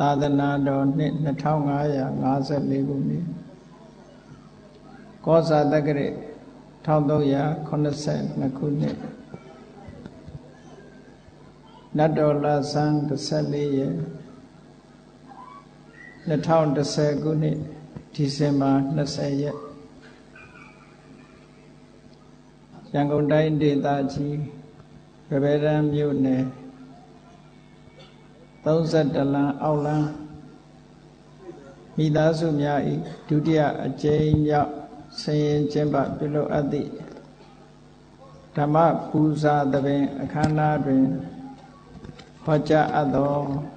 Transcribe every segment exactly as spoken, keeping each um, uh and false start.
သာသနာတော်နှစ်နှစ်ထောင်ငါးရာငါးဆယ်လေးခုနှစ်ကောဇာတက္ကရာတစ်ထောင်သုံးရာခုနှစ်ဆယ်နှစ်ခုနှစ်နတ်တော်လဆန်းတစ်ဆယ်လေးရက်နှစ်ထောင်တစ်ဆယ်ခုနှစ်ဒီဇင်ဘာနှစ်ဆယ်ရက်ရန်ကုန်တိုင်းဒေသကြီးရဗေဒံမြို့နယ်သုံးဆယ်တလမ်းအောက်လမ်းမိသားစုများ၏ဒုတိယအကြိမ်မြောက်ဆင်ရင်ကျင်းပပြုလုပ်အပ်သည့်ဓမ္မပူဇာသဘင်အခမ်းအနားတွင်ဟောကြားအပ်သော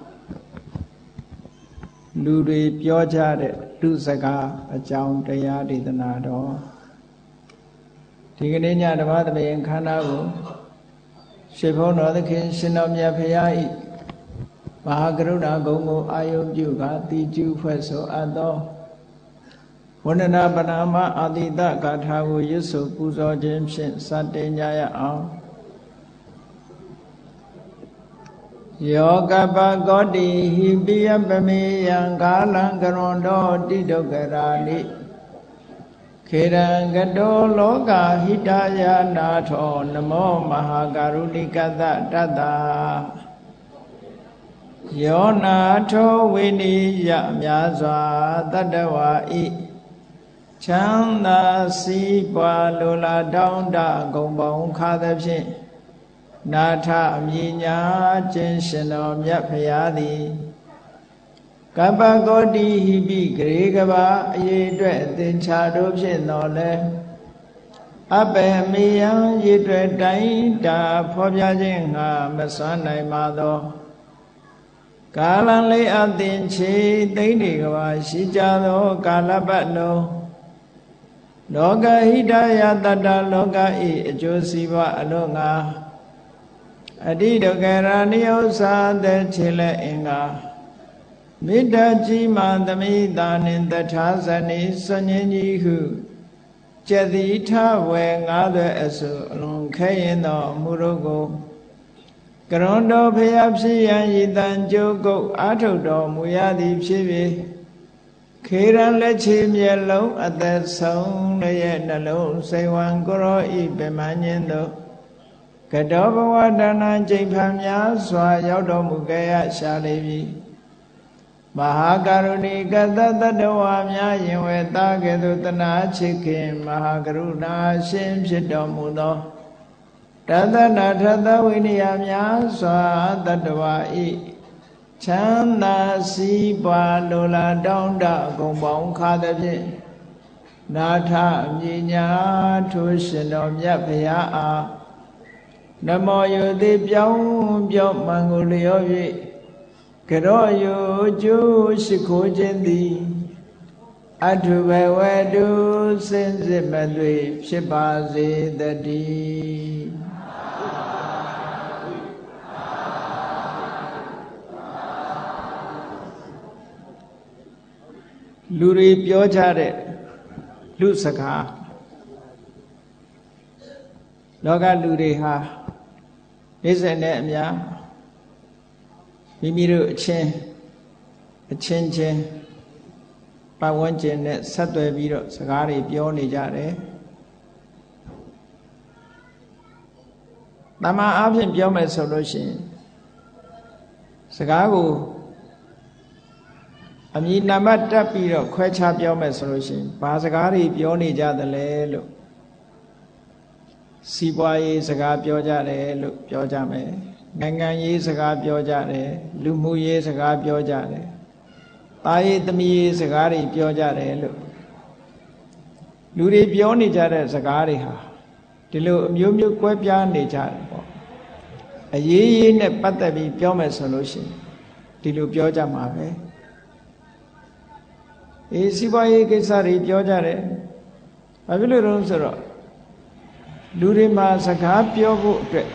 လူတွေပြောကြတဲ့လူစကားအကြောင်းတရားဒေသနာတော်ဒီကနေ့ညဓမ္မသဘင်အခမ်းအနားကိုရှင်ဘုန်းတော်သခင်ရှင်တော်မြတ်ဖရာ၏မဟာကရုဏာဂုဏ်ကိုအာယုပြုကာတိကျူဖွဲ့ဆိုအပ်သောဝန္ဒနာပနာမအာတိတဂါထာကိုရွတ်ဆိုပူဇော်ခြင်းဖြင့်စတင်ကြရအောင်ယောကပကောတိဟိပိယပမေယံကာလံကရွန်တောတိဒုက္ခရာနိခေရံကတောလောကဟိတယနာထောနမောမဟာကရုဏိကတတတ္တယောနာထောဝိနိယမြာစွာတတ္တဝါဤချမ်းသာစီးပွားလိုလားတောင်းတဂုံပေါင်းခါသဖြင့်နာထအမြညာခြင်းရှင်တော်မြတ်ဖရာသည်ကပ္ပကောတိဟိပိဂရေကဘာအရေးအတွက်သင်္ချာတို့ဖြင့်တော်လဲအပေမေယံရည်တွေ့တိုင်းတာဖော်ပြခြင်းငါမစွမ်းနိုင်ပါသောကာလံလေးအသင်ချေသိမ့်ဒီကဘာရှိကြသောကာလပတ်လုံးလောကဟိတယတတ္တလောကဤအကျိုးစီးပွားအလို့ငါအတိဒုက္ခရာနိဥ္စာတဲ့ခြေလက်အင်္ဂါမေတ္တာကြီးမှသမိတာနှင့်တထာဇနိစွញ្ញင်းကြီးဟုကျက်တိထဝေငါးသွဲအစုအလွန်ခဲရင်သောအမှုတို့ကိုကရွန်တော်ဖျားဖြစ်ရန်ဤတန်ကြိုးကုတ်အာထုတ်တော်မူရသည်ဖြစ်၍ခေရန်လက်ချေမျက်လုံးအသက်ဆုံးရဲ့နှလုံးစိတ်ဝံကိုရောဤပင်မညင်းတို့ကတောဘဝဒါနကျိန်ဖန်များစွာရောက်တော်မူခဲ့ရရှာလေပြီမဟာကရုဏီကတတ္တဝါများယင်ဝေတာကဲ့သို့တနာချစ်ခင်မဟာကရုဏာရှင်ဖြစ်တော်မူသောတသနာထသဝိနည်းများစွာတတ္တဝါဤချမ်းသာစီးပွားလိုလားတောင်းတဂုံပေါင်းခါသဖြင့်နာထအမြညာထိုရှင်တော်မြတ်ဖရာအားနမောယုတိပြောင်းပြောင်းမှန်ကိုလျော်၍ကရောယုကျိုးရှိခိုးခြင်းသည်အထုဘဝတုစင်စစ်မသွေဖြစ်ပါစေတည်းလူတွေပြောကြတဲ့လူစကားလောကလူတွေဟာနေစဉ်နဲ့အများမိမိတို့အချင်းအချင်းချင်းပတ်ဝန်းကျင်နဲ့ဆက်သွယ်ပြီးတော့စကားတွေပြောနေကြတယ်တမန်အားဖြင့်ပြောမယ်ဆိုလို့ရှိရင်စကားကိုအမည်နာမတက်ပြီးတော့ခွဲခြားပြောမယ်ဆိုလို့ရှိရင်ဘာစကားတွေပြောနေကြသလဲလို့စီးပွားရေးစကားပြောကြတယ်လို့ပြောကြမယ်နိုင်ငံရေးစကားပြောကြတယ်လူမှုရေးစကားပြောကြတယ်သားရေးသမီးရေးစကားတွေပြောကြတယ်လို့လူတွေပြောနေကြတဲ့စကားတွေဟာဒီလိုအမျိုးမျိုးကွဲပြားနေကြတယ်ပေါ့အရေးရေးနဲ့ပတ်သက်ပြီးပြောမယ်ဆိုလို့ရှိရင်ဒီလိုပြောကြမှာပဲအေးစီးပွားရေးကိစ္စတွေပြောကြတယ်ဘာဖြစ်လို့လဲဆိုတော့လူတွေမှာစကားပြောဖို့အတွက်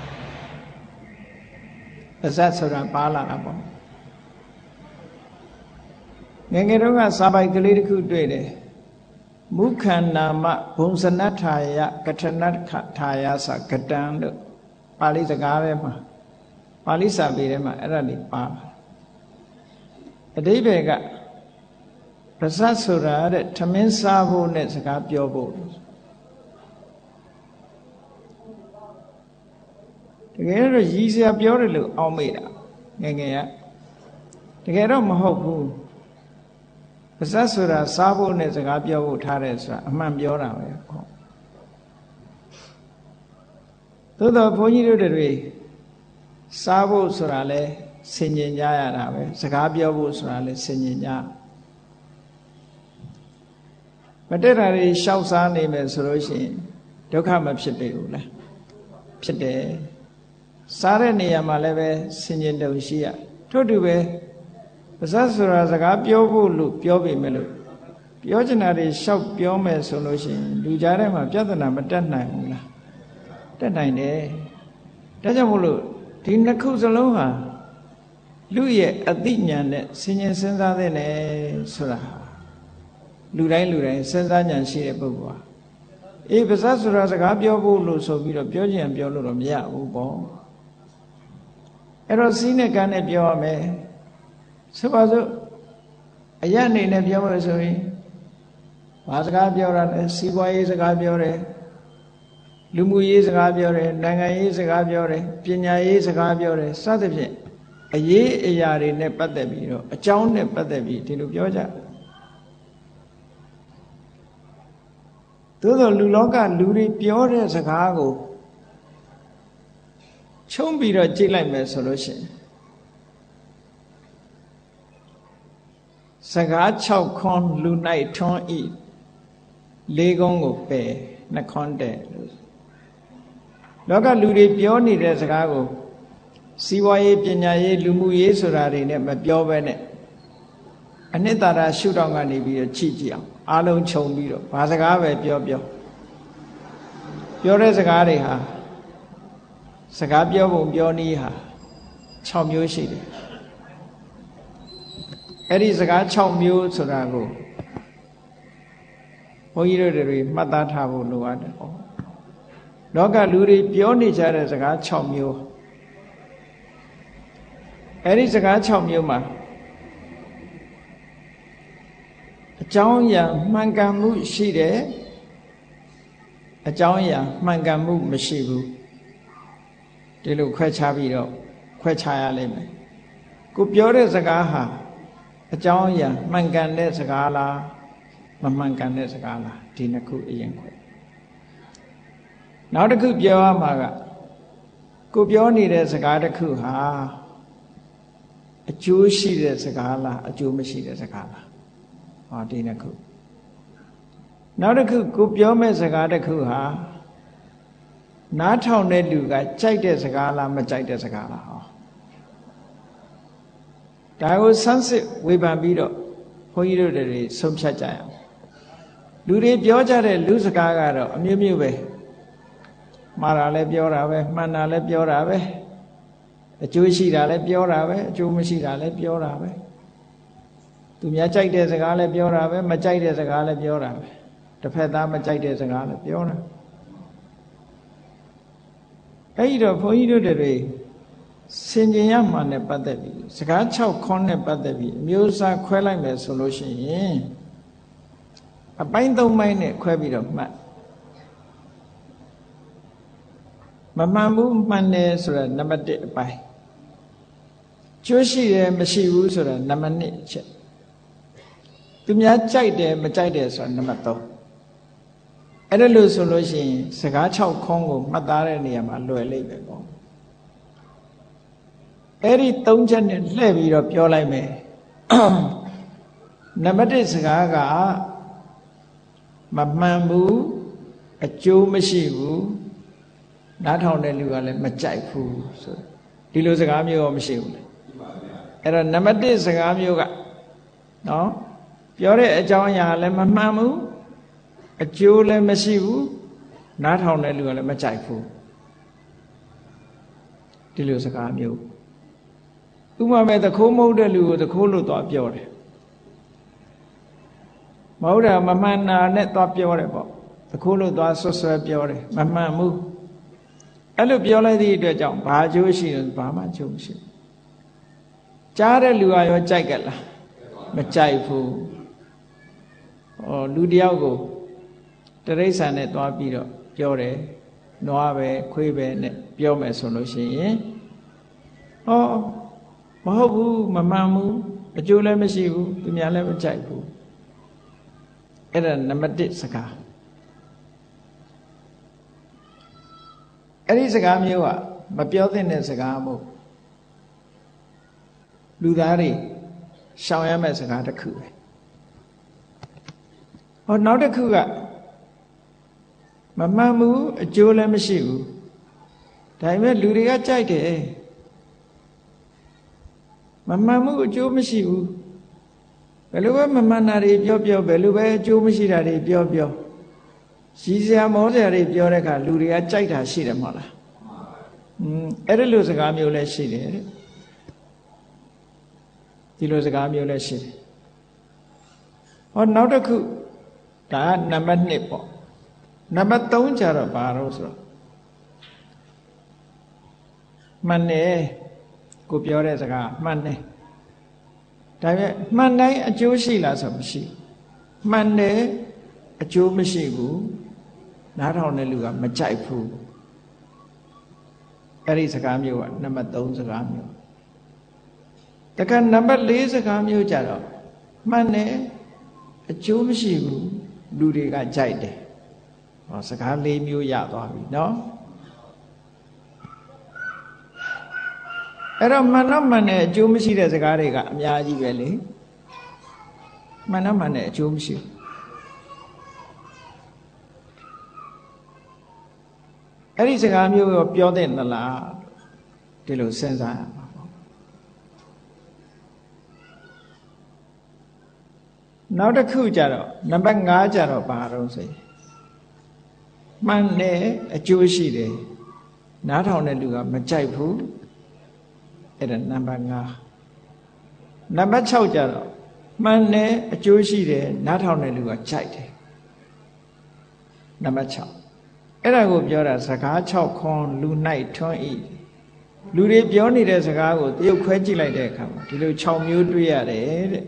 အစဆိုတာပါလာတာပေါ့ငယ်ငယ်တုန်းကစာပိုက်ကလေးတစ်ခုတွေ့တယ်မုခန္နာမဘုံစနထာယကထနထာယသကတံလို့ပါဠိစကားထဲမှာပါဠိစာပေထဲမှာအဲ့ဒါလေးပါအဓိပ္ပာယ်ကပါဇက်ဆိုတာတဲ့ထမင်းစားဖို့နဲ့စကားပြောဖို့တကယ်တော့ရည်စရာပြောတယ်လို့အောက်မေ့တာငယ်ငယ်ကတကယ်တော့မဟုတ်ဘူးပါဇက်ဆိုတာစားဖို့နဲ့စကားပြောဖို့ထားတယ်ဆိုတာအမှန်ပြောတာပဲဟုတ်သို့တော့ဘုန်းကြီးတို့တွေစားဖို့ဆိုတာလဲဆင်ញင်ကြရတာပဲစကားပြောဖို့ဆိုတာလဲဆင်ញင်ကြမတက်တာတွေရှောက်စားနေမယ်ဆိုလို့ရှိရင်ဒုက္ခမဖြစ်ပေဘူးလားဖြစ်တယ်စားတဲ့နေရာမှာလည်းပဲဆင်ញင်တုံရှိရထို့တူပဲပါဇက်ဆိုတာစကားပြောဖို့လို့ပြောပေမဲ့လို့ပြောချင်တာတွေရှောက်ပြောမယ်ဆိုလို့ရှိရင်လူကြားထဲမှာပြဿနာမတက်နိုင်ဘူးလားတက်နိုင်တယ်ဒါကြောင့်မို့လို့ဒီနှစ်ခုစလုံးဟာလူရဲ့အသိဉာဏ်နဲ့ဆင်ញင်စဉ်းစားတဲ့နဲ့ဆိုတာလူတိုင်းလူတိုင်းစဉ်းစားဉာဏ်ရှိတဲ့ပုဂ္ဂိုလ်ဟာအေးပါဇက်ဆိုတာစကားပြောဖို့လို့ဆိုပြီးတော့ပြောချင်ပြောလို့တော့မရဘူးပေါ့အဲ့တော့စီးနဲ့ကန်းနဲ့ပြောရမယ်ဆိုပါစို့အရအနေနဲ့ပြောလို့ဆိုရင်ဘာစကားပြောတာလဲစီးပွားရေးစကားပြောတယ်လူမှုရေးစကားပြောတယ်နိုင်ငံရေးစကားပြောတယ်ပညာရေးစကားပြောတယ်စသဖြင့်အရေးအရာတွေနဲ့ပတ်သက်ပြီးတော့အကြောင်းနဲ့ပတ်သက်ပြီးဒီလိုပြောကြသို့သောလူလောကလူတွေပြောတဲ့စကားကိုခြုံပြီးတော့ကြည့်လိုက်မယ်ဆိုလို့ရှိရင်စကား၆ခွန်းလူ၌ထွန်းဤလေးကုန်းကိုပယ်နှခွန်းတဲ့လောကလူတွေပြောနေတဲ့စကားကိုစီးပွားရေးပညာရေးလူမှုရေးဆိုတာတွေနဲ့မပြောဘဲနဲ့အနှစ်သာရရှုထောင့်ကနေပြီးတော့ကြည့်ကြည့်အောင်အားလုံးခြုံပြီးတော့ဘာစကားပဲပြောပြောပြောတဲ့စကားတွေဟာစကားပြောပုံပြောနည်းဟာ၆မျိုးရှိတယ်အဲ့ဒီစကား၆မျိုးဆိုတာကိုဘုန်းကြီးတို့တွေမှတ်သားထားဖို့လိုအပ်တယ်ပေါ့လောကလူတွေပြောနေကြတဲ့စကား၆မျိုးအဲ့ဒီစကား၆မျိုးမှာအကြောင်းအရာမှန်ကန်မှုရှိတယ်အကြောင်းအရာမှန်ကန်မှုမရှိဘူးဒီလိုခွဲခြားပြီးတော့ခွဲခြားရလိမ့်မယ်ကိုပြောတဲ့စကားဟာအကြောင်းအရာမှန်ကန်တဲ့စကားလားမမှန်ကန်တဲ့စကားလားဒီနှစ်ခုအရင်ခွဲနောက်တစ်ခုပြောရမှာကကိုပြောနေတဲ့စကားတစ်ခုဟာအကျိုးရှိတဲ့စကားလားအကျိုးမရှိတဲ့စကားလားဟောဒီနှစ်ခုနောက်တစ်ခုကိုပြောမဲ့စကားတစ်ခုဟာနားထောင်တဲ့လူကကြိုက်တဲ့စကားလားမကြိုက်တဲ့စကားလားဟောဒါကိုဆန်းစစ်ဝေဖန်ပြီးတော့ဘုန်းကြီးတို့တွေဆုံးဖြတ်ကြရအောင်လူတွေပြောကြတဲ့လူစကားကတော့အမျိုးမျိုးပဲမှားတာလည်းပြောတာပဲမှန်တာလည်းပြောတာပဲအကျိုးရှိတာလည်းပြောတာပဲအကျိုးမရှိတာလည်းပြောတာပဲသူများကြိုက်တဲ့စကားလည်းပြောတာပဲမကြိုက်တဲ့စကားလည်းပြောတာပဲတစ်ဖက်သားမကြိုက်တဲ့စကားလည်းပြောတာအဲ့ဒီတော့ဘုန်းကြီးတို့တွေစင်ကြင်ရမှနဲ့ပတ်သက်ပြီးစကား၆ခွန်းနဲ့ပတ်သက်ပြီးအမျိုးအစားခွဲလိုက်မယ်ဆိုလို့ရှိရင်အပိုင်း၃ပိုင်းနဲ့ခွဲပြီးတော့မှတ်မမှန်ဘူးမှန်တယ်ဆိုတာနံပါတ်၁အပိုင်းကျိုးရှိတယ်မရှိဘူးဆိုတာနံပါတ်၂အချက်သူများကြိုက်တယ်မကြိုက်တယ်ဆိုတာနံပါတ်၃အဲ့ဒါလို့ဆိုလို့ရှိရင်စကား၆ခွန်းကိုမှတ်သားတဲ့နေရာမှာလွယ်လိမ့်မယ်ပေါ့အဲ့ဒီ၃ချက်နဲ့လှည့်ပြီးတော့ပြောလိုက်မယ်နံပါတ်၁စကားကမမှန်ဘူးအကျိုးမရှိဘူးနားထောင်တဲ့လူကလည်းမကြိုက်ဘူးဆိုဒီလိုစကားမျိုးရောမရှိဘူးလေအဲ့တော့နံပါတ်၁စကားမျိုးကနော်ပြောတဲ့အကြောင်းအရာလည်းမမှန်ဘူးအကျိုးလည်းမရှိဘူးနားထောင်တဲ့လူကလည်းမကြိုက်ဘူးဒီလိုစကားမျိုးဥပမာမဲ့သခိုးမဟုတ်တဲ့လူကိုသခိုးလို့သွားပြောတယ်မဟုတ်တာမမှန်တာနဲ့သွားပြောတယ်ပေါ့သခိုးလို့သွားဆွဆွဲပြောတယ်မမှန်ဘူးအဲ့လိုပြောလိုက်သည့်အတွက်ကြောင့်ဘာအကျိုးရှိလဲဘာမှအကျိုးမရှိကြားတဲ့လူကရောကြိုက်ကလားမကြိုက်ဘူးဟောလူတယောက်ကိုတရိစ္ဆာန်နဲ့သွားပြီးတော့ပြောတယ်နွားပဲခွေးပဲနဲ့ပြောမယ်ဆိုလို့ရှိရင်ဟောမဟုတ်ဘူးမမှန်ဘူးအကျိုးလည်းမရှိဘူးသူများလည်းမကြိုက်ဘူးအဲ့ဒါနံပါတ်တစ်စကားအဲ့ဒီစကားမျိုးကမပြောသင့်တဲ့စကားမို့လူသားတွေရှောင်ရမယ့်စကားတစ်ခုပဲဟောနောက်တစ်ခုကမမှန်ဘူးအကျိုးလည်းမရှိဘူးဒါပေမဲ့လူတွေကကြိုက်တယ်မမှန်ဘူးအကျိုးမရှိဘူးဘယ်လိုပဲမမှန်တာတွေပြောပြောဘယ်လိုပဲအကျိုးမရှိတာတွေပြောပြောရည်စရာမောစရာတွေပြောတဲ့အခါလူတွေကကြိုက်တာရှိတယ်မဟုတ်လားอืมအဲ့ဒီလိုစကားမျိုးလည်းရှိတယ်တဲ့ဒီလိုစကားမျိုးလည်းရှိတယ်ဟောနောက်တစ်ခုဒါကနံပါတ်နှစ်ပေါ့နံပါတ်သုံးကျတော့ဘာလို့ဆိုတော့မှန်တယ်ကိုပြောတဲ့စကားမှန်တယ်ဒါပေမဲ့မှန်တိုင်းအကျိုးရှိလားဆိုမရှိမှန်တယ်အကျိုးမရှိဘူးနားထောင်တဲ့လူကမကြိုက်ဘူးအဲ့ဒီစကားမျိုးကနံပါတ်သုံးစကားမျိုးတခါနံပါတ်လေးစကားမျိုးကြတော့မှန်တယ်အကျိုးမရှိဘူးလူတွေကကြိုက်တယ်ဟောစကားလေးမျိုးရသွားပြီเนาะအဲ့တော့မှန်တော့မှန်တယ်အကျိုးမရှိတဲ့စကားတွေကအများကြီးပဲလေမှန်တော့မှန်တယ်အကျိုးမရှိဘူးအဲ့ဒီစကားမျိုးကိုပြောတဲ့သလားဒီလိုစဉ်းစားရမှာပေါ့နောက်တစ်ခုကြတော့နံပါတ်၅ကြတော့ဘာတော့ဆိုရင်မှန်တယ်အကျိုးရှိတယ်နားထောင်တဲ့လူကမကြိုက်ဘူးအဲ့ဒါနံပါတ်၅နံပါတ်၆ကြတော့မှန်တယ်အကျိုးရှိတယ်နားထောင်တဲ့လူကကြိုက်တယ်နံပါတ်၆အဲ့ဒါကိုပြောတာစကား၆ခွန်လူ၌ထွန်းဤလူတွေပြောနေတဲ့စကားကိုတရုပ်ခွဲကြည့်လိုက်တဲ့အခါမှာဒီလို၆မျိုးတွေ့ရတယ်တဲ့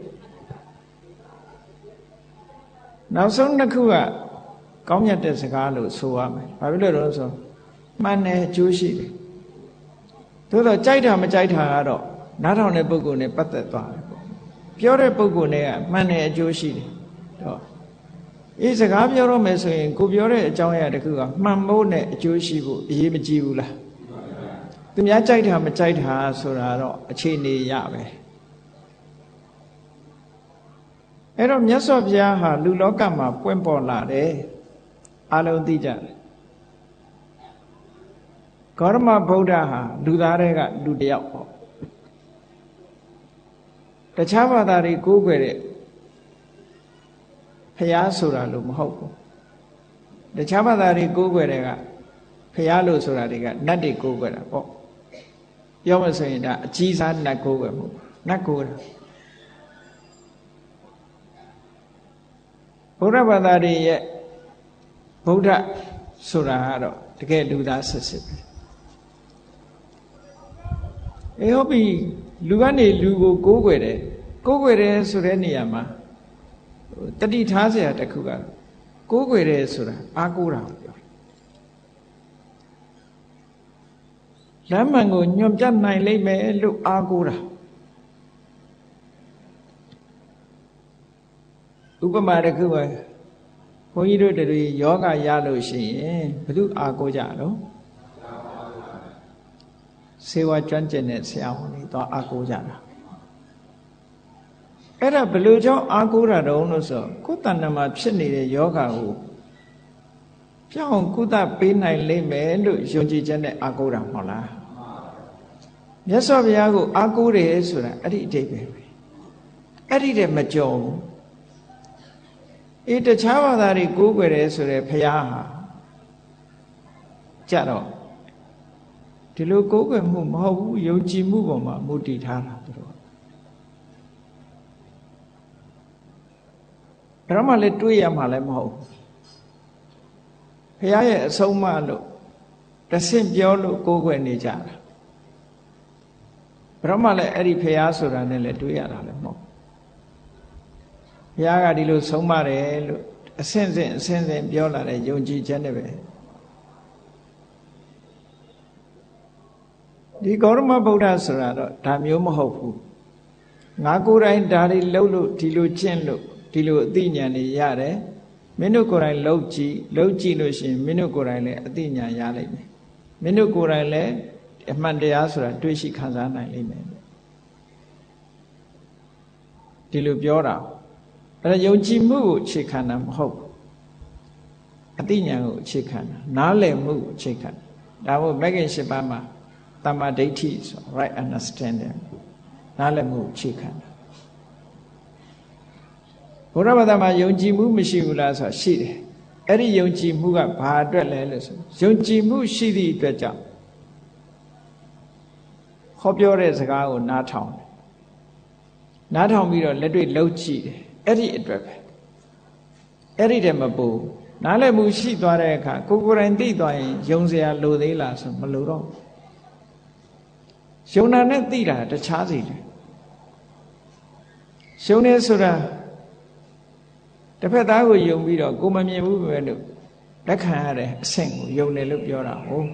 နောက်ဆုံးတစ်ခုကကောင်းမြတ်တဲ့စကားလို့ဆိုရမယ်ဘာဖြစ်လို့လဲဆိုမှန်တယ်အကျိုးရှိတယ်သို့တော့ကြိုက်တာမကြိုက်တာကတော့နားထောင်တဲ့ပုဂ္ဂိုလ်နဲ့ပတ်သက်သွားတယ်ပေါ့ပြောတဲ့ပုဂ္ဂိုလ်နဲ့ကမှန်တယ်အကျိုးရှိတယ်တော့အေးစကားပြောတော့မယ်ဆိုရင်ကိုပြောတဲ့အကြောင်းအရာတစ်ခုကမှန်ဖို့နဲ့အကျိုးရှိဖို့အရေးမကြီးဘူးလားသူများကြိုက်တာမကြိုက်တာဆိုတာတော့အခြေအနေရပဲအဲ့တော့မြတ်စွာဘုရားဟာလူလောကမှာပွင့်ပေါ်လာတယ်အလုံးသိကြတယ်ဂေါရမဗုဒ္ဓဟာလူသားတွေကလူတစ်ယောက်ပေါ့တခြားဘာသာတွေကိုးကွယ်တဲ့ဖျားဆိုတာလို့မဟုတ်ဘူးတခြားဘာသာတွေကိုးကွယ်တဲ့ကဖျားလို့ဆိုတာတွေကနတ်တွေကိုးကွယ်တာပေါ့ပြောမဆိုရင်ဒါအကြီးစားနတ်ကိုးကွယ်မှုနတ်ကိုးတာဗုဒ္ဓဘာသာတွေရဲ့ဗုဒ္ဓဆိုတာကတော့တကယ်လူသားစစ်စစ်ပဲအေးဟုတ်ပြီလူကနေလူကိုကိုးကွယ်တယ်ကိုးကွယ်တယ်ဆိုတဲ့နေရာမှာတတိထားเสียတခုကကိုးကွယ်တယ်ဆိုတာအားကိုးတာကိုပြောလမ်းမှန်ကိုညွန်ပြနိုင်လိမ့်မယ်လို့အားကိုးတာဥပမာတစ်ခုပဲဘုန်းကြီးတို့တွေယောဂရလို့ရှိရင်ဘယ်သူအားကိုးကြတော့ဆေးဝါးကျွမ်းကျင်တဲ့ဆရာဝန်တွေတော့အားကိုးကြတာအဲ့ဒါဘယ်လိုကြောင့်အားကိုးတာတုံးလို့ဆိုကိုယ်တဏ္ဍာမှာဖြစ်နေတဲ့ယောဂကိုပြောင်းကုသပေးနိုင်လိမ့်မယ်လို့ယုံကြည်ချက်နဲ့အားကိုးတာမဟုတ်လားမြတ်စွာဘုရားကိုအားကိုးတယ်ဆိုတာအဲ့ဒီအတိတ်ပဲအဲ့ဒီတည်းမကြုံအေးတခြားဘာသာတွေကိုးကွယ်တယ်ဆိုတဲ့ဘုရားဟာကြတော့ဒီလိုကိုးကွယ်မှုမဟုတ်ဘူးယုံကြည်မှုပေါ်မှာမူတည်ထားတာတို့ဒါမှလည်းတွေးရမှာလည်းမဟုတ်ဘုရားရဲ့အဆုံးအမလို့တဆင့်ပြောလို့ကိုးကွယ်နေကြတာဘယ်တော့မှလည်းအဲ့ဒီဘုရားဆိုတာနဲ့လည်းတွေးရတာလည်းမဟုတ်ဘုရားကဒီလိုဆုံးမတယ်လို့အစဉ်စဉ်အစဉ်စဉ်ပြောလာတဲ့ယုံကြည်ချက်နဲ့ပဲဒီဂေါရမဗုဒ္ဓဆိုတာတော့ဒါမျိုးမဟုတ်ဘူးငါကိုယ်တိုင်ဒါတွေလှုပ်လို့ဒီလိုကျင့်လို့ဒီလိုအသိဉာဏ်တွေရတယ်မင်းတို့ကိုယ်တိုင်လှုပ်ကြည့်လှုပ်ကြည့်လို့ရှိရင်မင်းတို့ကိုယ်တိုင်လည်းအသိဉာဏ်ရလိမ့်မယ်မင်းတို့ကိုယ်တိုင်လည်းအမှန်တရားဆိုတာတွေ့ရှိခံစားနိုင်လိမ့်မယ်ဒီလိုပြောတာအဲ့ဒါယုံကြည်မှုကိုအခြေခံတာမဟုတ်ဘူးအသိဉာဏ်ကိုအခြေခံတာနားလည်မှုကိုအခြေခံတာဒါမို့မဂ္ဂင်၈ပါးမှာတမ္မာဒိဋ္ဌိဆို right understanding နားလည်မှုအခြေခံတာဘုရားဘာသာမှာယုံကြည်မှုမရှိဘူးလားဆိုတာရှိတယ်အဲ့ဒီယုံကြည်မှုကဘာအတွက်လဲလို့ဆိုယုံကြည်မှုရှိသည့်အတွက်ကြောင့်ဟောပြောတဲ့စကားကိုနားထောင်တယ်နားထောင်ပြီးတော့လက်တွေ့လှုပ်ကြည့်တယ်အဲ့ဒီအတွက်ပဲအဲ့ဒီတည်းမပူနားလည်မှုရှိသွားတဲ့အခါကိုယ်ကိုယ်တိုင်သိသွားရင်ယုံစရာလိုသေးလားဆိုမလိုတော့ယုံနာနဲ့သိတာတခြားစီတယ်ယုံနေဆိုတာတစ်ဖက်သားကိုယုံပြီးတော့ကိုယ်မမြင်ဘူးပဲလို့လက်ခံရတဲ့အဆင့်ကိုယုံတယ်လို့ပြောတာဟုတ်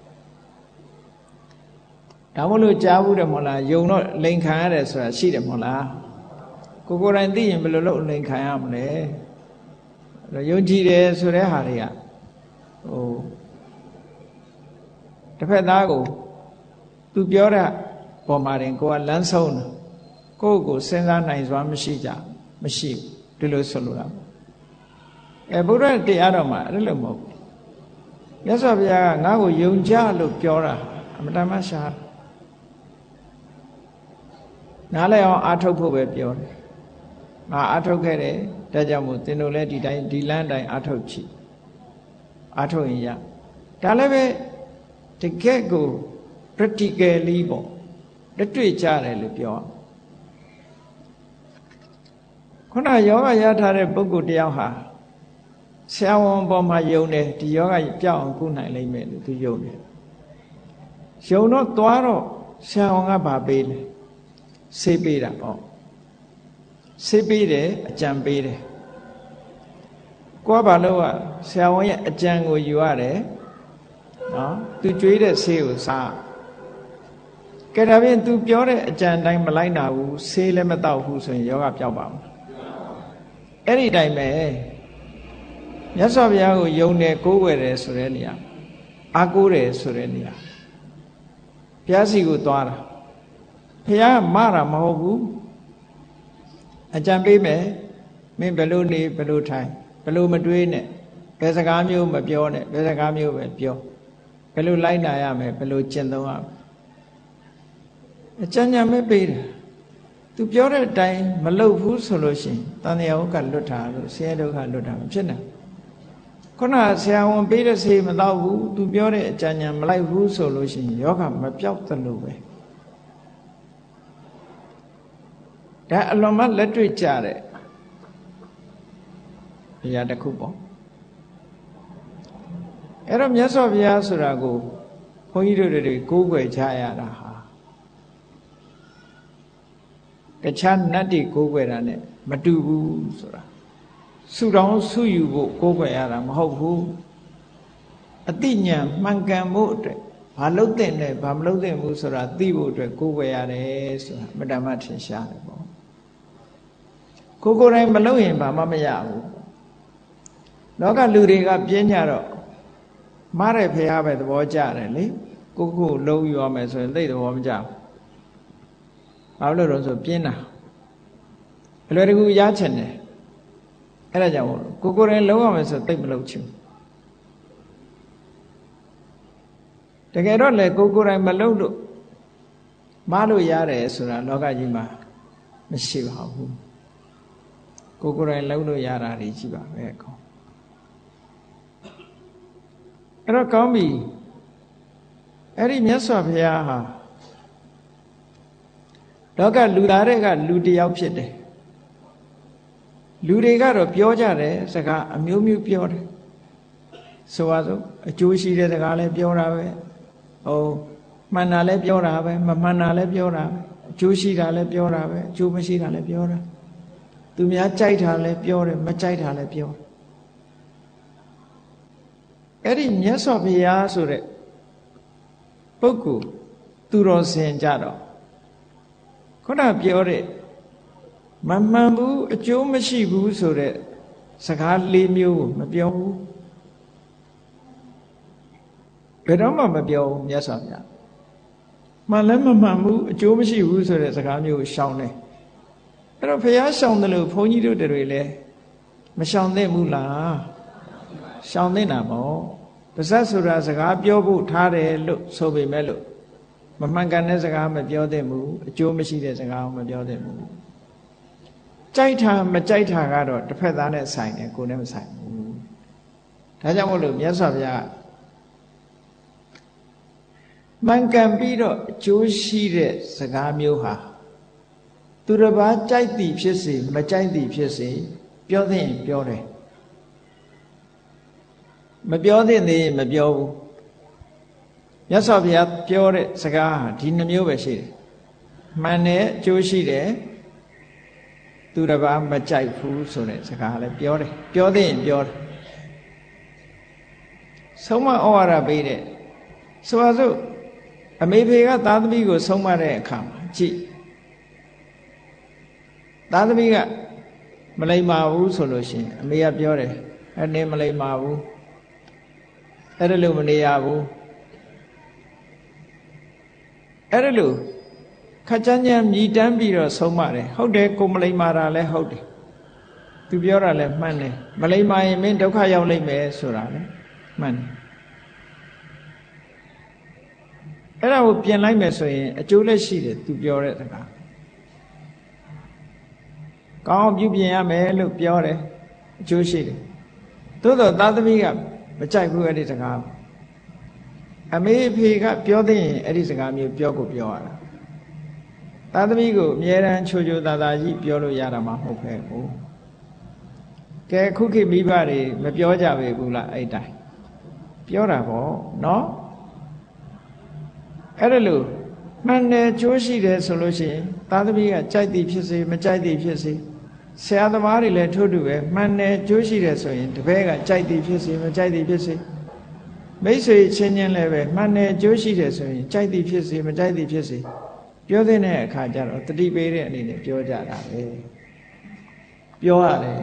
ဒါမို့လို့ကြားဘူးတယ်မဟုတ်လားယုံတော့လိန်ခံရတယ်ဆိုတာရှိတယ်မဟုတ်လားကိုကိုယ်တိုင်သိရင်ဘယ်လိုလုပ်လိန်ခံရမလဲယုံကြည်တယ်ဆိုတဲ့ဟာတွေကဟိုတစ်ဖက်သားကိုသူပြောတဲ့ပေါ်မှာတင်ကိုကလမ်းဆုံးတယ်ကိုယ့်ကိုစဉ်းစားနိုင်စွာမရှိကြမရှိဒီလိုဆိုလိုတာအဲဘုရားတရားတော်မှာအဲ့လိုမဟုတ်ဘူးမြတ်စွာဘုရားကငါ့ကိုယုံကြလို့ပြောတာအမတမရှာနားလည်အောင်အာထုတ်ဖို့ပဲပြောတယ်ငါအာထုတ်ခဲ့တယ်ဒါကြောင့်မို့သင်တို့လည်းဒီတိုင်းဒီလမ်းတိုင်းအာထုတ်ချီအာထုတ်ရင်ရဒါလည်းပဲတကယ့်ကို practically ပေါ့လက်တွေ့ကြတယ်လို့ပြောခုနယောဂရထားတဲ့ပုဂ္ဂိုလ်တယောက်ဟာဆရာဝန်ပေါ်မှာယုံတယ်ဒီယောဂပြောင်းအောင်ကုနိုင်လိမ့်မယ်လို့သူယုံတယ်ယုံတော့သွားတော့ဆရာဝန်ကဗာပေးတယ်ဆေးပေးတာပေါ့ဆေးပေးတယ်အကြံပေးတယ်ကိုကဘာလို့ကဆရာဝန်ရဲ့အကြံကိုယူရတယ်နော်သူကြွေးတဲ့ဆေးကိုစားကဲဒါဖြင့်သူပြောတဲ့အကြံတိုင်းမလိုက်နာဘူးဆေးလည်းမတောက်ဘူးဆိုရင်ယောဂပျောက်ပါမလားအဲ့ဒီတိုင်းပဲမြတ်စွာဘုရားကိုယုံတယ်ကိုးကွယ်တယ်ဆိုတဲ့နေရာအားကိုးတယ်ဆိုတဲ့နေရာဘုရားစီကိုသွားတာဘုရားမတာမဟုတ်ဘူးအကြံပေးမယ်မင်းဘယ်လိုနေဘယ်လိုထိုင်ဘယ်လိုမတွေးနဲ့ဘယ်စကားမျိုးမပြောနဲ့ဘယ်စကားမျိုးပဲပြောဘယ်လိုလိုက်နာရမယ်ဘယ်လိုကျင့်သုံးရမယ်အကြံဉာဏ်ပဲပေးတယ်သူပြောတဲ့အတိုင်းမလုပ်ဘူးဆိုလို့ရှိရင်တန်တရားဥက္ကလွတ်တာလို့ဆင်းရဲဒုက္ခလွတ်တာမဖြစ်နိုင်ခုနဆရာဝန်ပေးတဲ့ဆေးမတော့ဘူးသူပြောတဲ့အကြံဉာဏ်မလိုက်ဘူးဆိုလို့ရှိရင်ယောဂမပြောက်သလိုပဲဒါအလွန်မှလက်တွေ့ကြတဲ့ဘုရားတစ်ခုပေါ့အဲ့တော့မြတ်စွာဘုရားဆိုတာကိုဘုန်းကြီးတို့တွေကိုးကွယ်ကြရတာဟာတခြားနတ်တွေကိုးကွယ်တာ ਨੇ မတူဘူးဆိုတာဆုတောင်းဆုယူဖို့ကိုးကွယ်ရတာမဟုတ်ဘူးအတိညာမှန်ကန်ဖို့အတွက်ဘာလုပ်တဲ့နဲ့ဘာမလုပ်တဲ့ဘူးဆိုတာသိဖို့အတွက်ကိုးကွယ်ရတယ်ဆိုတာအမတ္တမထင်ရှားတယ်ပေါ့ကိုကိုယ်တိုင်မလုပ်ရင်ဘာမှမရဘူးလောကလူတွေကပြင်းကြတော့မားတဲ့ဖះပဲသဘောကျတယ်လေကိုကိုလုံးယူရမယ်ဆိုရင်သိသဘောမကျဘူးဘာလို့လဲဆိုပြင်းတာအလွယ်တကူရချင်တယ်အဲ့ဒါကြောင့်ကိုကိုယ်တိုင်လုံးရမယ်ဆိုသိမလုပ်ချင်တကယ်တော့လေကိုကိုယ်တိုင်မလုပ်လို့မားလို့ရတယ်ဆိုတာလောကကြီးမှာမရှိပါဘူးကိုကိုယ်တိုင်လုံးလို့ရတာတွေရှိပါပဲကောအဲ့တော့ကောင်းပြီအဲ့ဒီမြတ်စွာဘုရားဟာလောကလူသားတွေကလူတယောက်ဖြစ်တယ်လူတွေကတော့ပြောကြတယ်စကားအမျိုးမျိုးပြောတယ်ဆိုပါစို့အကျိုးရှိတဲ့စကားလည်းပြောတာပဲဟိုမှန်တာလည်းပြောတာပဲမမှန်တာလည်းပြောတာပဲအကျိုးရှိတာလည်းပြောတာပဲအကျိုးမရှိတာလည်းပြောတာသူများကြိုက်တာလည်းပြောတယ်မကြိုက်တာလည်းပြောအဲ့ဒီမြတ်စွာဘုရားဆိုတဲ့ပုဂ္ဂိုလ်သူတော်စင်ကြတော့ခုနပြောတဲ့မမှန်ဘူးအကျိုးမရှိဘူးဆိုတဲ့စကားလေးမျိုးကိုမပြောဘူးဘယ်တော့မှမပြောဘူးမြတ်စွာဘုရားမှန်လည်းမမှန်ဘူးအကျိုးမရှိဘူးဆိုတဲ့စကားမျိုးကိုရှောင်တယ်အဲ့တော့ဘုရားရှောင်တယ်လို့ဘုန်းကြီးတို့တွေလည်းမရှောင်သင့်ဘူးလားရှောင်သင့်တာပေါ့ပါဇက်ဆိုတာစကားပြောဖို့ထားတယ်လို့ဆိုပေမဲ့လို့မမှန်ကန်တဲ့စကားမပြောသင့်ဘူးအကျိုးမရှိတဲ့စကားမပြောသင့်ဘူးကြိုက်တာမကြိုက်တာကတော့တစ်ဖက်သားနဲ့ဆိုင်တယ်ကိုယ်နဲ့မဆိုင်ဘူးဒါကြောင့်မို့လို့မြတ်စွာဘုရားမှန်ကန်ပြီးတော့အကျိုးရှိတဲ့စကားမျိုးဟာသူတစ်ပါးကြိုက်သည်ဖြစ်စေမကြိုက်သည်ဖြစ်စေပြောသင့်ရင်ပြောတယ်မပြောသင့်သေးရင်မပြောဘူးမြတ်စွာဘုရားပြောတဲ့စကားဟာဒီနှမျိုးပဲရှိတယ်မှန်တယ်အကျိုးရှိတယ်သူတစ်ပါးမကြိုက်ဘူးဆိုတဲ့စကားလည်းပြောတယ်ပြောသင့်ရင်ပြောတယ်ဆုံးမဩဝါဒပေးတဲ့ဆိုပါစို့အမေဖေကသားသမီးကိုဆုံးမတဲ့အခါမှာကြည့်သားသမီးကမလိမ္မာဘူးဆိုလို့ရှိရင်အမေကပြောတယ်အဲ့နင်းမလိမ္မာဘူးအဲ့ဒါလို့မနေရဘူးအဲ့ဒါလို့ခက်ချမ်းချမ်းမြည်တမ်းပြီးတော့ဆုံးမတယ်ဟုတ်တယ်ကိုမလိမ္မာတာလည်းဟုတ်တယ်သူပြောတာလည်းမှန်တယ်မလိမ္မာရင်မင်းဒုက္ခရောက်လိမ့်မယ်ဆိုတာလည်းမှန်တယ်အဲ့ဒါကိုပြင်လိုက်မယ်ဆိုရင်အကျိုးလည်းရှိတယ်သူပြောတဲ့စကားကောင်းပြုပြင်ရမယ်လို့ပြောတယ်အကျိုးရှိတယ်သို့တော့သားသမီးကမကြိုက်ဘူးအဲ့ဒီစကားအမေအဖေကပြောသိရင်အဲ့ဒီစကားမျိုးပြောကိုပြောရတာသားသမီးကိုအမြဲတမ်းချိုချိုသာသာကြီးပြောလို့ရတာမှမဟုတ်ပဲဘူးကဲခုခေတ်မိဘတွေမပြောကြပေဘူးလားအဲ့တိုင်းပြောတာပေါ့နော်အဲ့ဒါလို့မှန်တယ်ကျိုးရှိတယ်ဆိုလို့ရှိရင်သားသမီးကကြိုက်သည်ဖြစ်စေမကြိုက်သည်ဖြစ်စေဆရာသမားတွေလည်းထို့တူပဲမှန်တယ်ကျိုးရှိတယ်ဆိုရင်တပည့်ကကြိုက်သည်ဖြစ်စေမကြိုက်သည်ဖြစ်စေမိတ်ဆွေချင်းချင်းလည်းပဲမှန်တယ်ကျိုးရှိတယ်ဆိုရင်ကြိုက်သည်ဖြစ်စေမကြိုက်သည်ဖြစ်စေပြောတဲ့အခါကျတော့တတိပေးတဲ့အနေနဲ့ပြောကြတာပဲပြောရတယ်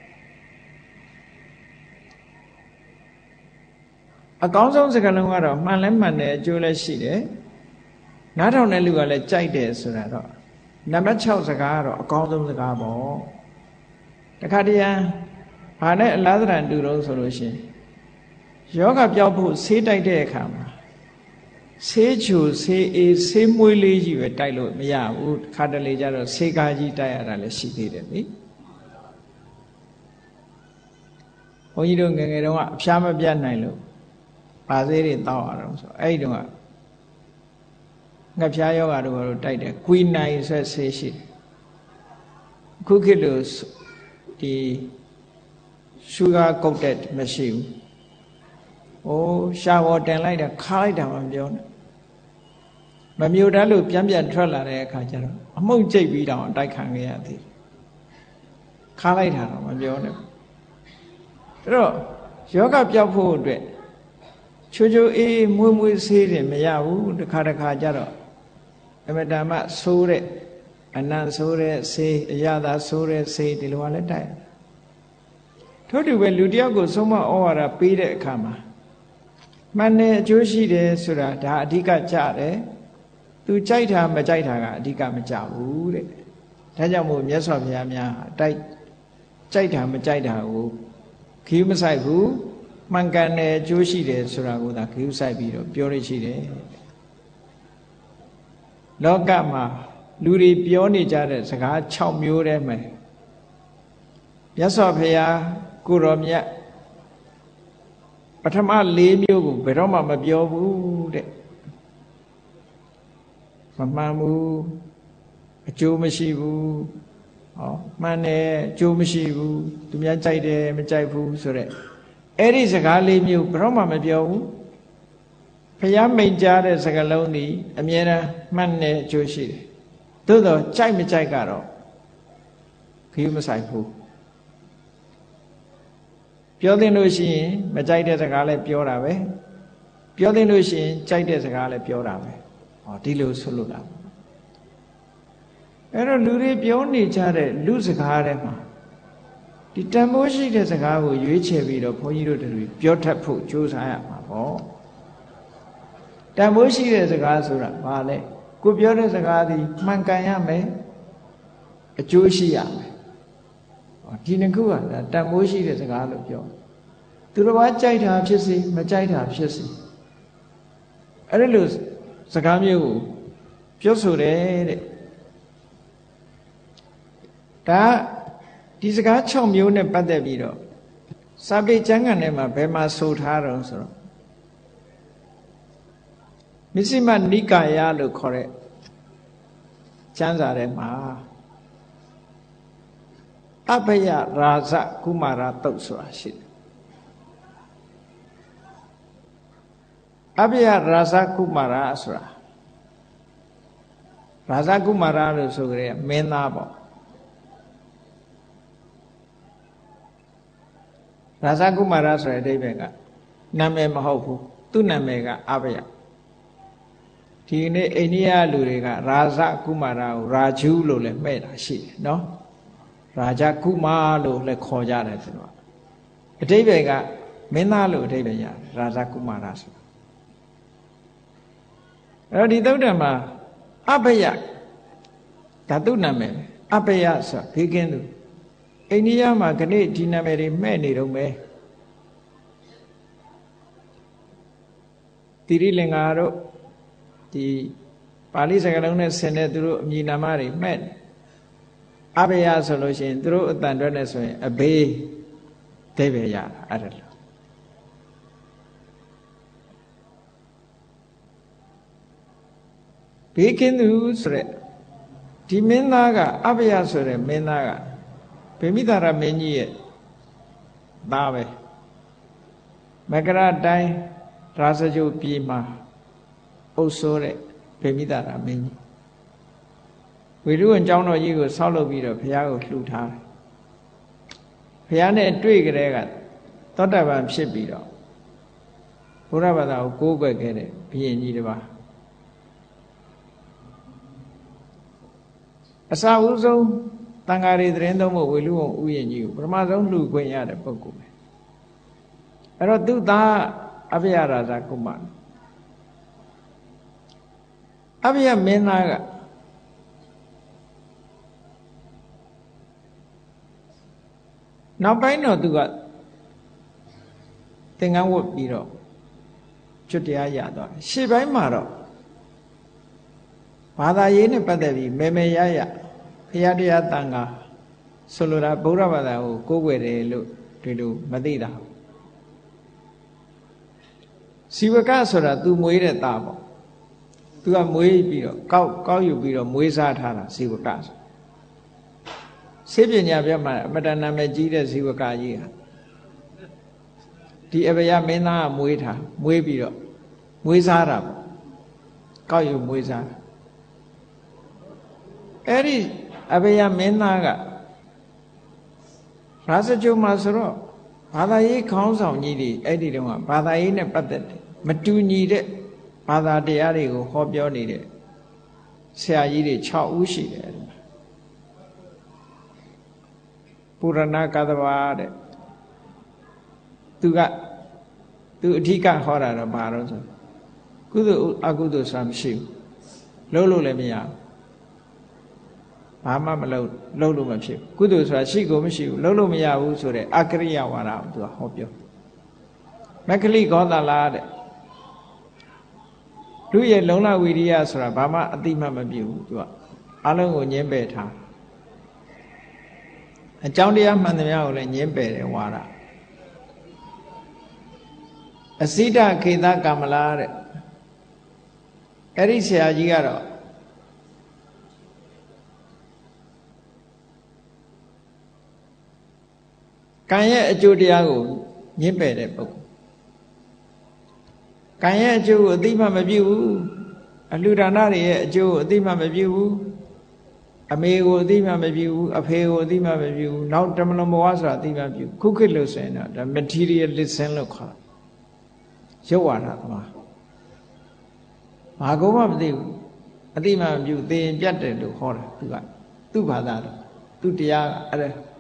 အကောင်းဆုံးစကားလုံးကတော့မှန်လဲမှန်တယ်အကျိုးလည်းရှိတယ်နားထောင်တဲ့လူကလည်းကြိုက်တယ်ဆိုတာတော့နံပါတ်၆စကားကတော့အကောင်းဆုံးစကားပေါ့တခါတည်းဘာနဲ့အလားသဏ္ဍာန်တူတော့ဆိုလို့ရှိရင်ယောဂပြောက်ဖို့ဆေးတိုက်တဲ့အခါမှာဆေးချိုဆေးအေးဆေးမွေးလေးကြီးပဲတိုက်လို့မရဘူးခါတလေကျတော့ဆေးကားကြီးတိုက်ရတာလည်းရှိသေးတယ်နိဘုန်းကြီးတို့ငယ်ငယ်တုန်းကအဖျားမပြတ်နိုင်လို့ပါဆေးတွေတောက်ရအောင်ဆိုအဲ့ဒီတုန်းကငှက်ဖျားယောဂါတို့ကတော့တိုက်တယ်ကွီနိုင်ဆိုဆေးရှိတယ်အခုခေတ်လို့ဒီရှူဂါကုတ်တက်မရှိဘူး။အိုးရှာဝေါ်တင်လိုက်တာခါလိုက်တာမှမပြောနဲ့။မမျိုးတတ်လို့ပြန်ပြန်ထွက်လာတဲ့အခါကျတော့အမှုန့်ကျိတ်ပြီးတော့အတိုက်ခံခဲ့ရသေးတယ်။ခါလိုက်တာတော့မပြောနဲ့။အဲ့တော့ယောဂပြောက်ဖို့အတွက်ချိုးချိုးအေးမွေးမွေးဆေးတယ်မရဘူးတစ်ခါတစ်ခါကျတော့အမတမဆိုးတဲ့အနံ့ဆိုးတဲ့ဆေးအရသာဆိုးတဲ့ဆေးဒီလိုကလည်းတိုက်ထို့တူပဲလူတယောက်ကိုဆုံးမဩဝါဒပေးတဲ့အခါမှာမှန်တယ်အကျိုးရှိတယ်ဆိုတာဒါအဓိကကြတယ်သူကြိုက်တာမကြိုက်တာကအဓိကမကြဘူးတဲ့ဒါကြောင့်မို့မြတ်စွာဘုရားများတိုက်ကြိုက်တာမကြိုက်တာကိုခီးမဆိုင်ဘူးမှန်ကန်တယ်အကျိုးရှိတယ်ဆိုတာကိုသာခီးဆိုင်ပြီးတော့ပြောရရှိတယ်လောကမှာလူတွေပြောနေကြတဲ့စကား၆မျိုးတည်းမှာမြတ်စွာဘုရားကိုတော်မြတ်ပထမ၄မျိုးကိုဘယ်တော့မှမပြောဘူးတဲ့မမှန်ဘူးအကျိုးမရှိဘူးဟောမှန်တယ်အကျိုးမရှိဘူးသူများကြိုက်တယ်မကြိုက်ဘူးဆိုတဲ့အဲ့ဒီစကား၄မျိုးဘယ်တော့မှမပြောဘူးဘုရားမိန့်ကြားတဲ့စကားလုံးဒီအမြဲတမ်းမှန်တယ်အကျိုးရှိတယ်သို့တော့ကြိုက်မကြိုက်ကတော့ခဂိမဆိုင်ဘူးပြောတဲ့လို့ရှိရင်မကြိုက်တဲ့စကားလည်းပြောတာပဲပြောတဲ့လို့ရှိရင်ကြိုက်တဲ့စကားလည်းပြောတာပဲဟောဒီလိုဆိုလို့လားအဲ့တော့လူတွေပြောနေကြတဲ့လူစကားတွေမှာဒီတန်ဖိုးရှိတဲ့စကားကိုရွေးချယ်ပြီးတော့ဘုန်းကြီးတို့တွေပြောတတ်ဖို့ကြိုးစားရမှာပေါ့တန်ဖိုးရှိတဲ့စကားဆိုတာဘာလဲကိုပြောတဲ့စကားဒီမှန်ကန်ရမယ်အကျိုးရှိရမယ်ဒီနှစ်ခုကတန်ဖိုးရှိတဲ့စကားလို့ပြောသူတစ်ပါးကြိုက်တာဖြစ်စေမကြိုက်တာဖြစ်စေအဲ့ဒီလိုစကားမျိုးကိုပြောဆိုတယ်တဲ့ဒါဒီစကား၆မျိုးနဲ့ပတ်သက်ပြီးတော့စာပေကျမ်းဂန်ထဲမှာဘယ်မှာဆိုထားတော့ဆိုတော့မစ္စည်းမနိကာယလို့ခေါ်တဲ့ကျမ်းစာထဲမှာအဘယရာဇကုမာရတုတ်ဆိုတာရှိတယ်အဘယရာဇကုမာရဆိုတာရာဇကုမာရလို့ဆိုကြတဲ့မင်းသားပေါ့ရာဇကုမာရဆိုတဲ့အဓိပ္ပာယ်ကနာမည်မဟုတ်ဘူးသူ့နာမည်ကအဘယဒီနေ့အိန္ဒိယလူတွေကရာဇကုမာရကိုရာဂျူးလို့လည်းမှဲ့တာရှိတယ်နော်ရာဇကုမာလို့လည်းခေါ်ကြတယ်သူတို့အဓိပ္ပာယ်ကမင်းသားလို့အဓိပ္ပာယ်ရတယ်ရာဇကုမာရဆိုအဲ့တော့ဒီသုတ္တံမှာအဘယဓာတုနာမည်အဘယဆိုဘေးကင်းသူအိန္ဒိယမှာခဏဒီနာမည်တွေမှဲ့နေတော့မယ်တိရိလင်္ကာတို့ဒီပါဠိစကားလုံးနဲ့ဆင်တဲ့သူတို့အမည်နာမတွေမှဲ့အဘယဆိုလို့ရှိရင်သူတို့အတန်တွဲနဲ့ဆိုရင်အဘေးဒိဗေရတာအဲ့ဒါလို့ဘေးကင်းသူဆိုတဲ့ဒီမင်းသားကအဘယဆိုတဲ့မင်းသားကဗေမိသာရမင်းကြီးရဲ့သားပဲမကရတိုင်းရာဇဂိုပြည်မှာအုပ်စိုးတဲ့ဗေမိသာရမင်းကြီးဝေရုဝင်ကျောင်းတော်ကြီးကိုဆောက်လုပ်ပြီးတော့ဘုရားကိုလှူထားတယ်ဘုရားနဲ့တွေ့ကြတဲ့ကသောတာပန်ဖြစ်ပြီးတော့ဘုရားဘာသာကိုကိုးကွယ်ခဲ့တဲ့ဘုရင်ကြီးတစ်ပါးအစာဥဆုံးတန်ဃာတွေသတင်းသုံးဖို့ဝေလူဝံဥယျာဉ်ကြီးကိုပထမဆုံးလှူခွင့်ရတဲ့ပုဂ္ဂိုလ်ပဲအဲ့တော့သူ့သားအဘယရာဇကုမာရအဘယမင်းသားကနောက်ပိုင်းတော့သူကသင်္ကန်းဝတ်ပြီးတော့ကျွတ်တရားရသွားတယ်ရှေ့ပိုင်းမှာတော့ဘာသာရေးနဲ့ပတ်သက်ပြီးမေမေရရဘုရားတရားတန်ခါဆိုလိုတာဗုဒ္ဓဘာသာကိုကိုးကွယ်တယ်လို့ဒီလိုမသိတာစီဝကဆိုတာသူမွေးတဲ့သားပေါ့သူကမွေးပြီးတော့ကောက်ကောက်ယူပြီးတော့မွေးစားထားတာစီဝကဆိုစေပညာပြမှာအမတန်နာမည်ကြီးတဲ့ဇီဝကကြီးဟာဒီအဘယမင်းသားကမွေးထားမွေးပြီးတော့မွေးစားတာပေါ့ကောက်ယူမွေးစားအဲ့ဒီအဘယမင်းသားကရာဇဂိုမှာဆိုတော့ဘာသာရေးခေါင်းဆောင်ကြီးတွေအဲ့ဒီတုန်းကဘာသာရေးနဲ့ပတ်သက်တယ်မတူညီတဲ့ဘာသာတရားတွေကိုဟောပြောနေတဲ့ဆရာကြီးတွေ၆ဦးရှိတယ်ပုရဏကသဘာတဲ့သူကသူအဓိကဟောတာတော့ဘာလို့ဆိုကုသိုလ်အကုသိုလ်ဆိုတာမရှိဘူးလုံးလို့လည်းမရဘူးဘာမှမလုပ်လုံးလို့မဖြစ်ကုသိုလ်ဆိုတာရှိကိုမရှိဘူးလုံးလို့မရဘူးဆိုတဲ့အကရိယဝါဒကိုသူကဟောပြောမက္ခလိဂောသလာတဲ့လူရဲ့လုံလဝိရိယဆိုတာဘာမှအတိမတ်မပြုဘူးသူကအလုံးကိုညှင်းပယ်ထားအကြောင်းတရားမှန်သမျှကိုလည်းညှင်းပယ်တယ်ဝါဒအစိဒခေသကမလာတဲ့အဲ့ဒီဆရာကြီးကတော့ကံရဲ့အကျိုးတရားကိုညှင်းပယ်တဲ့ပုဂ္ဂိုလ်ကံရဲ့အကျိုးကိုအသိမှမပြုဘူးအလှူဒါနတွေရဲ့အကျိုးကိုအသိမှမပြုဘူးအမေကိုအသိမှမပြုဘူးအဖေကိုအသိမှမပြုဘူးနောက်တမလွန်ဘဝဆိုတာအသိမှပြုခုခေတ်လို့ဆိုရင်တော့ဒါ materialism လို့ခေါ်ရုပ်ဝါဒသမားဘာကိုမှမသိဘူးအသိမှမပြုသိရင်ပြတ်တယ်လို့ခေါ်တာသူကသူ့ဘာသာတော့သူ့တရားကအဲ့ဒါ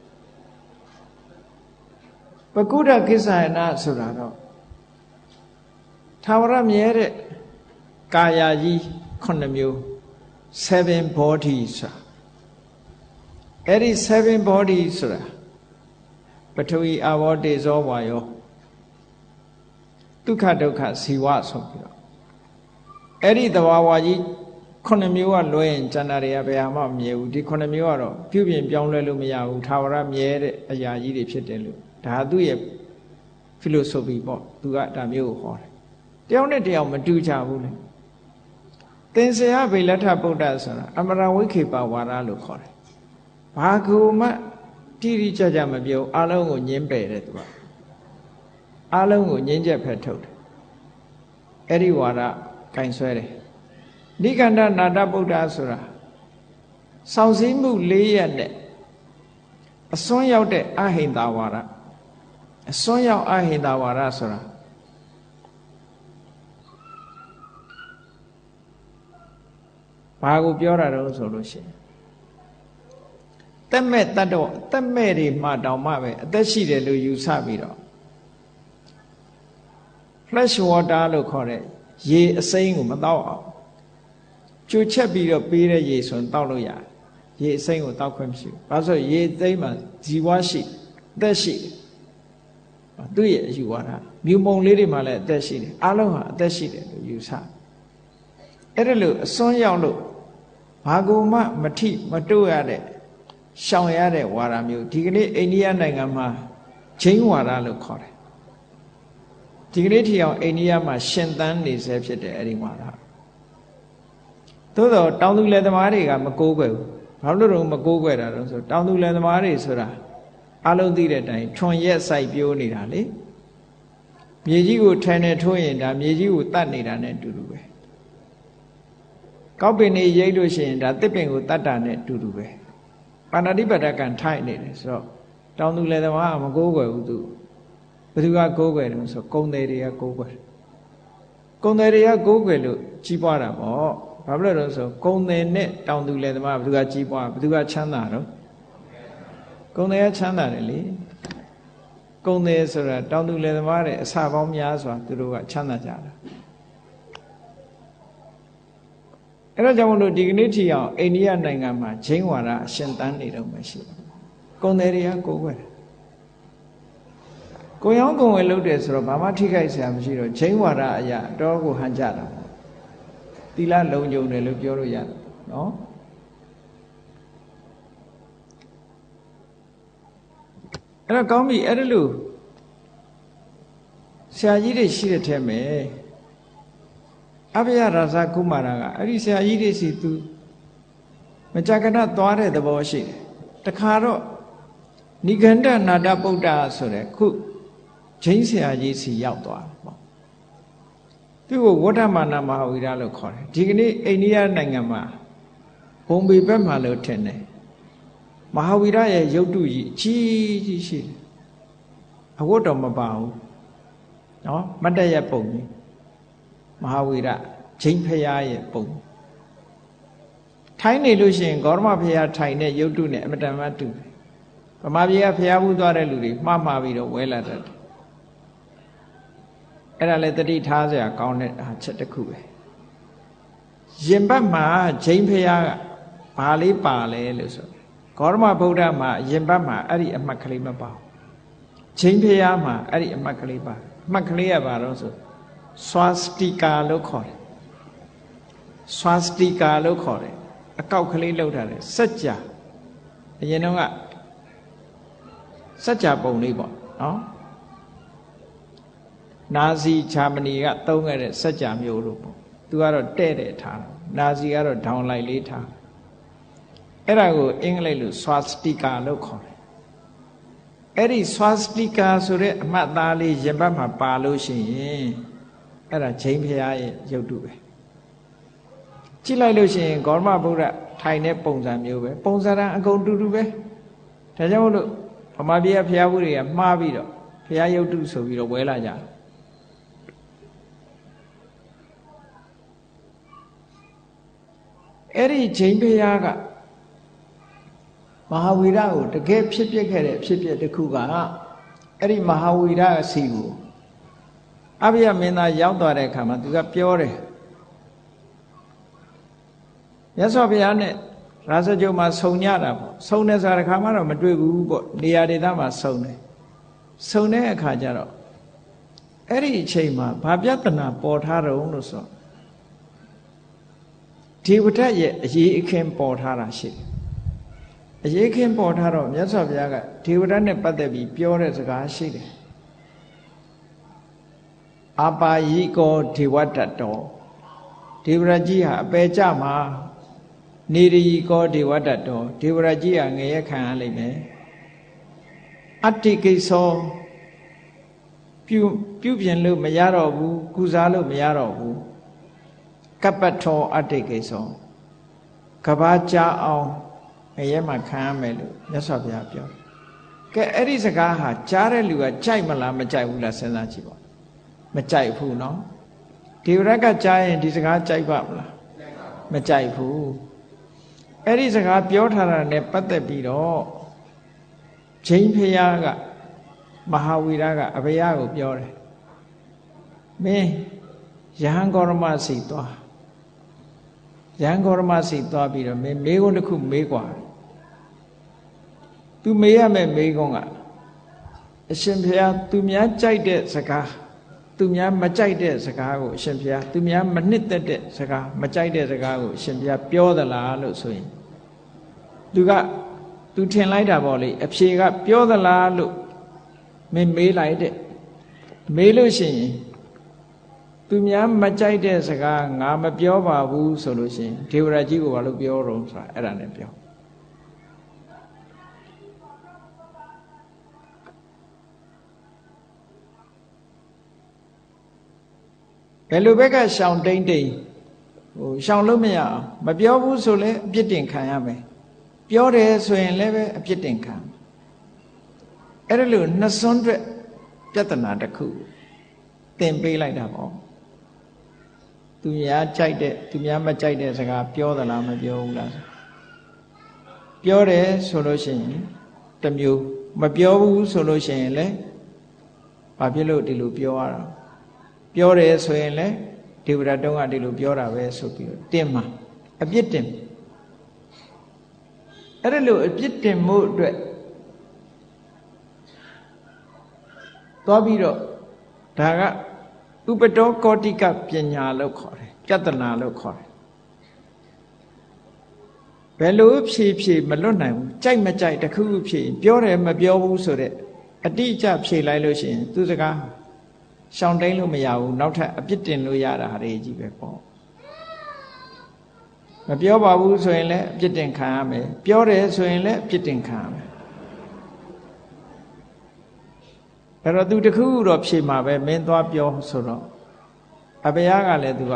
ပကုဒ္ဒကိစ္ဆယနာဆိုတာတော့သာဝရမြဲတဲ့ကာယကြီးခုနှစ်မျိုးseven body ဆိုတာအဲ့ဒီ seven body ဆိုတာပထဝီအာဘောတေဇောဝါယောဒုက္ခဒုက္ခဇီဝဆိုပြီးတော့အဲ့ဒီသဘာဝကြီးခုနှစ်မျိုးကလွဲရင်ကျန်တာတွေကဘယ်မှမမြဲဘူးဒီခုနှစ်မျိုးကတော့ပြုပြင်ပြောင်းလဲလို့မရဘူးသာဝရမြဲတဲ့အရာကြီးတွေဖြစ်တယ်လို့ဒါသူ့ရဲ့ philosophy ပေါ့သူကဒါမျိုးကိုဟောတယ်တယောက်နဲ့တယောက်မတူကြဘူးလေသင်္ဆေယဗေလထဗုဒ္ဓဆိုတာအမရဝိခေပဝါဒလို့ခေါ်တယ်ဘာကူမှတိတိကျကျမပြောအလုံးကိုညင်းပယ်တယ်သူကအလုံးကိုညင်းချက်ဖက်ထုတ်တယ်အဲ့ဒီဝါဒကင်ဆွဲတယ်နိကန္ဒနာတဗုဒ္ဓဆိုတာစောင့်စည်းမှု၄ရက်နဲ့အစွန်းရောက်တဲ့အဟိန္တာဝါဒအစွန်းရောက်အဟိန္တာဝါဒဆိုတာဘာကိုပြောတာတော့ဆိုလို့ရှိရင်တက်မဲ့တတ်တော့တက်မဲ့တွေမှတောင်မှပဲအသက်ရှိတယ်လို့ယူဆပြီးတော့ flash water လို့ခေါ်တဲ့ရေအစိမ်းကိုမတောက်အောင်ကြိုချက်ပြီးတော့ပေးတဲ့ရေဆိုရင်တောက်လို့ရတယ်ရေအစိမ်းကိုတောက်ခွင့်မရှိဘူးဘာလို့ရေသိမ်းမှာဇီဝရှိအသက်ရှိသူ့ရဲ့အယူဝါဒမြူမုံလေးတွေမှာလည်းအသက်ရှိတယ်အားလုံးဟာအသက်ရှိတယ်လို့ယူဆအဲ့ဒါလို့အစွန်းရောက်လို့ဘာကူမှမထိမတို့ရတဲ့ရှောင်ရတဲ့ဝါဒမျိုးဒီကနေ့အိန္ဒိယနိုင်ငံမှာဂျိန်းဝါဒလို့ခေါ်တယ်ဒီကနေ့ထီအောင်အိန္ဒိယမှာရှင်သန်နေဆဲဖြစ်တယ်အဲ့ဒီဝါဒသို့တော့တောင်သူလယ်သမားတွေကမကိုးကွယ်ဘူးဘာလို့တော့မကိုးကွယ်တာတော့ဆိုတောင်သူလယ်သမားတွေဆိုတာအလုံးသိတဲ့အတိုင်းထွန်ရက်စိုက်ပြိုးနေတာလေမြေကြီးကိုထိုင်နေထိုးရင်ဒါမြေကြီးကိုတတ်နေတာနဲ့အတူတူပဲကောက်ပင်နေရိတ်လို့ရှိရင်ဒါတစ်ပင်ကိုတတ်တာနဲ့အတူတူပဲပါဏာတိပတ္တကံထိုက်နေတယ်ဆိုတော့တောင်သူလယ်သမားကမကိုးကွယ်ဘူးသူဘယ်သူကကိုးကွယ်တယ်ဆိုကုံတယ်တွေကကိုးကွယ်ကုံတယ်တွေကကိုးကွယ်လို့ကြီးပွားတာပေါ့ဘာဖြစ်လို့လဲဆိုကုံတယ်နဲ့တောင်သူလယ်သမားဘယ်သူကကြီးပွားဘယ်သူကချမ်းသာတော့ကုံတယ်ကချမ်းသာတယ်လေကုံတယ်ဆိုတာတောင်သူလယ်သမားတွေအစပေါင်းများစွာသူတို့ကချမ်းသာကြတာအဲ့ဒါကြောင့်မလို့ဒီကနေ့ထီအောင်အိန္ဒိယနိုင်ငံမှာဂျိန်းဝါဒအရှင်သန်နေတော့မှရှိတယ်ကုံတယ်တွေကကိုးကွယ်တယ်ကိုရောင်းကုံဝယ်လုပ်တယ်ဆိုတော့ဘာမှထိခိုက်စရာမရှိတော့ဂျိန်းဝါဒအရာတော့ကိုဟန်ကြတာသီလလုံခြုံတယ်လို့ပြောလို့ရတယ်နော်အဲ့တော့ကောင်းပြီအဲ့ဒါလို့ဆရာကြီးတွေရှိတဲ့ထဲမှာအဘယရာဇကုမာရကအဲ့ဒီဆရာကြီးတွေစီသူမကြကနသွားတဲ့သဘောရှိတယ်တခါတော့နိဂန္ဓနာတဗုဒ္ဓဆိုတဲ့ခုဂျိန်းဆရာကြီးစီရောက်သွားတယ်ပေါ့သူ့ကိုဝဋ္ဌမာနမဟာဝိရလို့ခေါ်တယ်ဒီကနေ့အိန္ဒိယနိုင်ငံမှာဘုံဘေဘက်မှာလို့ထင်တယ်မဟာဝိရရဲ့ရုပ်တုကြီးအကြီးကြီးရှိတယ်အဝတ်တော်မပါဘူးနော်မတ်တရပုံကြီးမဟာဝိရဂျိန်းဖရာရဲ့ပုံထိုင်းနေလို့ရှိရင်ဂေါရမဖရာထိုင်တဲ့ရုပ်တုနဲ့အမတန်မှတူတယ်ဗမာပြည်ကဖရာဘူးသွားတဲ့လူတွေမှားမှားပြီးတော့ဝဲလာတတ်တယ်အဲ့ဒါလည်းတတိထားစရာကောင်းတဲ့အားချက်တစ်ခုပဲရင်ဘတ်မှာဂျိန်းဖရာကဘာလေးပါလဲလို့ဆိုဂေါရမဗုဒ္ဓမှာရင်ဘတ်မှာအဲ့ဒီအမှတ်ကလေးမပါဘူးဂျိန်းဖရာမှာအဲ့ဒီအမှတ်ကလေးပါအမှတ်ကလေးကဘာလို့ဆိုဆွာစတိကာလို့ခေါ်တယ်ဆွာစတိကာလို့ခေါ်တယ်အကောက်ကလေးလောက်ထားတယ်စัจ जा အရင်တော့ကစัจ जा ပုံလေးပေါ့နော်နာဇီဂျာမနီကသုံးခဲ့တဲ့စัจ जा မျိုးလို့ပေါ့သူကတော့တဲ့တဲ့ထားနာဇီကတော့ဒေါင်လိုက်လေးထားအဲ့ဒါကိုအင်္ဂလိပ်လိုဆွာစတိကာလို့ခေါ်တယ်အဲ့ဒီဆွာစတိကာဆိုတဲ့အမှတ်သားလေးရင်ဘတ်မှာပါလို့ရှိရင်အဲ့ဒါဂျိန်းဖရာရဲ့ရုပ်တုပဲကြည့်လိုက်လို့ရှိရင်ဂေါရမဗုဒ္ဓထိုင်တဲ့ပုံစံမျိုးပဲပုံစံအကုန်တူတူပဲဒါကြောင့်မို့လို့ဗမာပြည်ကဘုရားဘူးတွေကမှားပြီးတော့ဘုရားရုပ်တုဆိုပြီးတော့ဝဲလာကြတယ်အဲ့ဒီချိန်ဘုရားကမဟာဝီရကိုတကယ်ဖြစ်ပျက်ခဲ့တဲ့ဖြစ်ပျက်တစ်ခုကအဲ့ဒီမဟာဝီရအစီကိုအဘိယမင်းသားရောက်သွားတဲ့အခါမှာသူကပြောတယ်မြတ်စွာဘုရားနဲ့ရာဇကြုံမှာဆုံညတာပေါ့ဆုံတယ်ဆိုတာတစ်ခါမှတော့မတွေ့ဘူးပေါ့နေရာဒေသမှာဆုံတယ်ဆုံတဲ့အခါကျတော့အဲ့ဒီအချိန်မှာဘာပြဿနာပေါ်ထားတော့လို့ဆိုဒီဝဋ္ဌရဲ့အရေးအခင်းပေါ်ထားတာရှိတယ်အရေးအခင်းပေါ်ထားတော့မြတ်စွာဘုရားကဒီဝဋ္ဌနဲ့ပတ်သက်ပြီးပြောတဲ့စကားရှိတယ်အပါယိကောဒေဝတ္တတောဒေဝရကြီးဟာအပေကြမှာနေရီကောဒေဝတ္တတောဒေဝရကြီးဟာငရဲခံရလိမ့်မယ်အတ္တိကိသောပြုပြုပြင်လို့မရတော့ဘူးကုစားလို့မရတော့ဘူးကပ္ပထောအတ္တိကိသောကဘာကြအောင်ငရဲမှာခံရမယ်လို့မြတ်စွာဘုရားပြောကဲအဲ့ဒီစကားဟာကြားတဲ့လူကကြိုက်မလားမကြိုက်ဘူးလားစဉ်းစားကြည့်ပါမကြိုက်ဘူးเนาะဒေဝရကကြားရင်ဒီစကားကြိုက်ပါမလားမကြိုက်ဘူးအဲ့ဒီစကားပြောထားတာနဲ့ပတ်သက်ပြီးတော့ဂျိမ်းဖျားကမဟာဝီရကအဘယကိုပြောတယ်မင်းယဟန်ဂေါရမစီသွားယဟန်ဂေါရမစီသွားပြီးတော့မင်းမေးခွန်းတစ်ခုမေးกว่าသူမေးရမယ့်မေးခွန်းကအရှင်ဖျားသူများကြိုက်တဲ့စကားသူများမကြိုက်တဲ့စကားကိုအရှင်ဘုရားသူများမနှစ်သက်တဲ့စကားမကြိုက်တဲ့စကားကိုအရှင်ဘုရားပြောသလားလို့ဆိုရင်သူကသူထင်လိုက်တာပေါ့လေအဖြေကပြောသလားလို့မင်းမေးလိုက်တဲ့မေးလို့ရှိရင်သူများမကြိုက်တဲ့စကားငါမပြောပါဘူးဆိုလို့ရှိရင်ဒေဝရကြီးကိုဘာလို့ပြောတော့ဆိုတာအဲ့ဒါနဲ့ပြောဘယ်လိုဘက်ကရှောင်တိမ့်တိမ့်ဟိုရှောင်လို့မရအောင်မပြောဘူးဆိုလည်းအပြစ်တင်ခံရမယ်ပြောတယ်ဆိုရင်လည်းပဲအပြစ်တင်ခံအဲ့ဒါလို့နှစ်စွန်းအတွက်ပြဿနာတစ်ခုသင်ပေးလိုက်တာပေါ့သူများကြိုက်တဲ့သူများမကြိုက်တဲ့စကားပြောသလားမပြောဘူးလားပြောတယ်ဆိုလို့ရှိရင်တစ်မျိုးမပြောဘူးဆိုလို့ရှိရင်လည်းဘာဖြစ်လို့ဒီလိုပြောရတာပြောတယ်ဆိုရင်လည်းဒေဝရတုံးကဒီလိုပြောတာပဲဆိုပြီးတော့တင်မှာအပြစ်တင်အဲ့ဒါလို့အပြစ်တင်မှုအတွက်သွားပြီးတော့ဒါကဥပတောကောတိကပညာလို့ခေါ်တယ်ပြဿနာလို့ခေါ်တယ်ဘယ်လိုဖြေဖြေမလွတ်နိုင်ဘူးကြိုက်မကြိုက်တစ်ခုခုဖြေပြောတယ်မပြောဘူးဆိုတဲ့အတိအကျဖြေလိုက်လို့ရှိရင်သူစကားရှောင်တိန်လို့မရဘူးနောက်ထပ်အပြစ်တင်လို့ရတာတွေကြီးပဲပေါ့မပြောပါဘူးဆိုရင်လည်းအပြစ်တင်ခံရမယ်ပြောတယ်ဆိုရင်လည်းအပြစ်တင်ခံရမယ်အဲ့တော့သူတခုတော့ဖြေမှာပဲမင်းသွားပြောဆိုတော့အဘယကလည်းသူက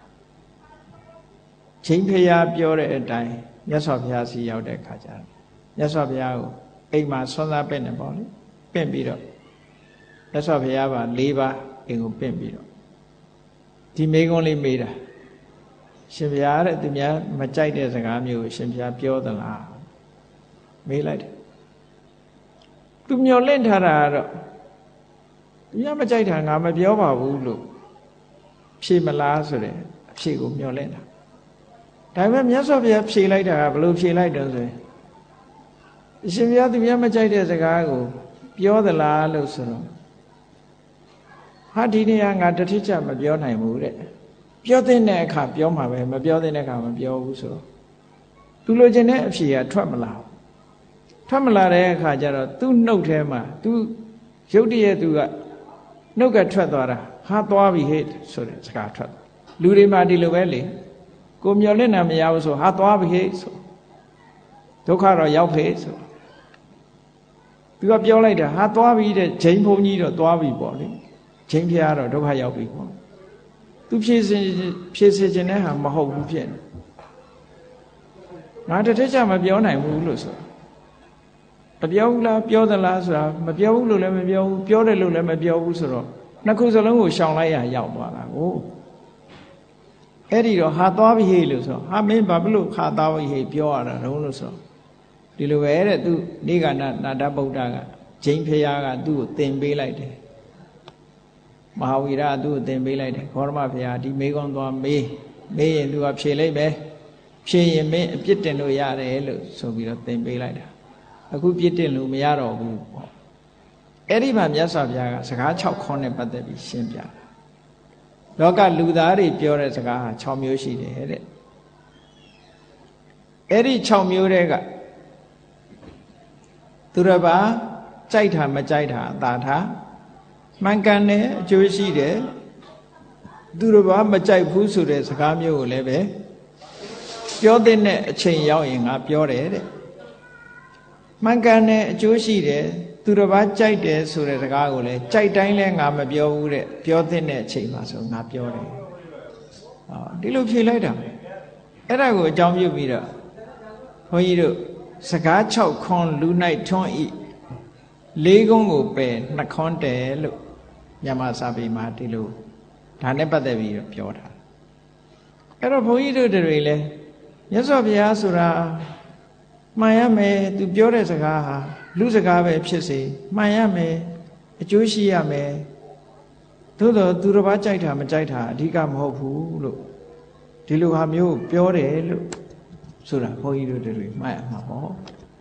ချိန်ဖျားပြောတဲ့အတိုင်းမြတ်စွာဘုရားစီရောက်တဲ့ခါကျတော့မြတ်စွာဘုရားကိုအိမ်မှာဆွမ်းသားပင့်နေပေါ့လေပင့်ပြီးတော့မြတ်စွာဘုရားက၄ပါးအိမ်ကိုပင့်ပြီးတော့ဒီမိကုံးလေးမေးတာရှင်ဘုရားတဲ့သူများမကြိုက်တဲ့စကားမျိုးကိုရှင်ဘုရားပြောသလားမေးလိုက်တယ်သူမျောလင့်ထားတာကတော့သူများမကြိုက်တာငါမပြောပါဘူးလို့ဖြေမလားဆိုတဲ့အဖြေကိုမျောလင့်တာဒါပေမဲ့မြတ်စွာဘုရားဖြေလိုက်တာကဘယ်လိုဖြေလိုက်တော့ဆိုရင်အရှင်ဘုရားသူများမကြိုက်တဲ့စကားကိုပြောသလားလို့ဆိုတော့ဟာဒီနေရာငါတတိကျမပြောနိုင်ဘူးတဲ့ပြောတဲ့အခါပြောမှာပဲမပြောတဲ့အခါမပြောဘူးဆိုတော့သူလိုချင်တဲ့အဖြေကထွက်မလာဘူးထွက်မလာတဲ့အခါကျတော့သူ့နှုတ်ထဲမှာသူရုပ်တရက်သူကနှုတ်ကထွက်သွားတာဟာသွားပြီဟဲ့ဆိုတဲ့စကားထွက်လူတွေမှာဒီလိုပဲလေကိုမျောလင့်တာမရဘူးဆိုဟာသွားပြီဟဲ့ဆိုဒုက္ခတော့ရောက်ဖေးဆိုသူကပြောလိုက်တာဟာသွားပြီတဲ့ဂျိမ်းဘုံကြီးတော့သွားပြီပေါ့လေဂျိမ်းဖျားတော့ဒုက္ခရောက်ပြီပေါ့သူဖြည့်စင်ဖြည့်စင်ခြင်းနဲ့ဟာမဟုတ်ဘူးဖြစ်နေငါတစ်ထက်ချမပြောနိုင်ဘူးလို့ဆိုမပြောဘူးလားပြောသလားဆိုတာမပြောဘူးလို့လည်းမပြောဘူးပြောတယ်လို့လည်းမပြောဘူးဆိုတော့နှစ်ခုစလုံးကိုရှောင်လိုက်ရရောက်သွားတာကိုအဲ့ဒီတော့ဟာသွားပြီဟေ့လို့ဆိုတော့ဟာမင်းဘာဖြစ်လို့ဟာသွားပြီဟေ့ပြောရတာတုံးလို့ဆိုတော့ဒီလိုပဲတဲ့သူနိဂန္ဓနာတဗုဒ္ဓကဂျိမ်းဖျားကသူ့ကိုသင်ပေးလိုက်တယ်မဟာဝီရကသူ့ကိုသင်ပေးလိုက်တယ်ဂေါရမဖျားဒီမေကွန်သွားမေးမေးရင်သူကဖြေလိုက်ပဲဖြေရင်မင်းအပြစ်တင်လို့ရတယ်လို့ဆိုပြီးတော့သင်ပေးလိုက်တာအခုပြစ်တင်လို့မရတော့ဘူးပေါ့အဲ့ဒီမှာမြတ်စွာဘုရားကစကား၆ခွန်းနဲ့ပတ်သက်ပြီးရှင်းပြတာလောကလူသားတွေပြောတဲ့စကားဟာ၆မျိုးရှိတယ်တဲ့အဲ့ဒီ၆မျိုးတွေကသူတစ်ပါးကြိုက်တာမကြိုက်တာအသာထားမှန်ကန်တယ်အကျိုးရှိတယ်သူတစ်ပါးမကြိုက်ဘူးဆိုတဲ့စကားမျိုးကိုလည်းပဲပြောတဲ့အချိန်ရောက်ရင်ငါပြောတယ်တဲ့မှန်ကန်တဲ့အကျိုးရှိတယ်သူတစ်ပါးကြိုက်တယ်ဆိုတဲ့စကားကိုလည်းကြိုက်တိုင်းလည်းငါမပြောဘူးတဲ့ပြောတဲ့အချိန်မှာဆိုငါပြောတယ်ဟောဒီလိုဖြေလိုက်တာအဲ့ဒါကိုအကြောင်းပြုပြီးတော့ဘုန်းကြီးတို့စကား၆ခွန်းလူ၌ထွန်းဤလေးကုန်းကိုပယ်နှစ်ခွန်းတယ်လို့မြန်မာစာပေမှာဒီလိုဒါနဲ့ပတ်သက်ပြီးတော့ပြောတာအဲ့တော့ဘုန်းကြီးတို့တွေလည်းမြတ်စွာဘုရားဆိုတာမှန်ရမယ်သူပြောတဲ့စကားဟာလူစကားပဲဖြစ်စေမှန်ရမယ်အကျိုးရှိရမယ်သို့တော့သူတစ်ပါးကြိုက်တာမကြိုက်တာအဓိကမဟုတ်ဘူးလို့ဒီလိုဟာမျိုးပြောတယ်လို့ဆိုတာဘုန်းကြီးတို့တွေမှတ်ရမှာပေါ့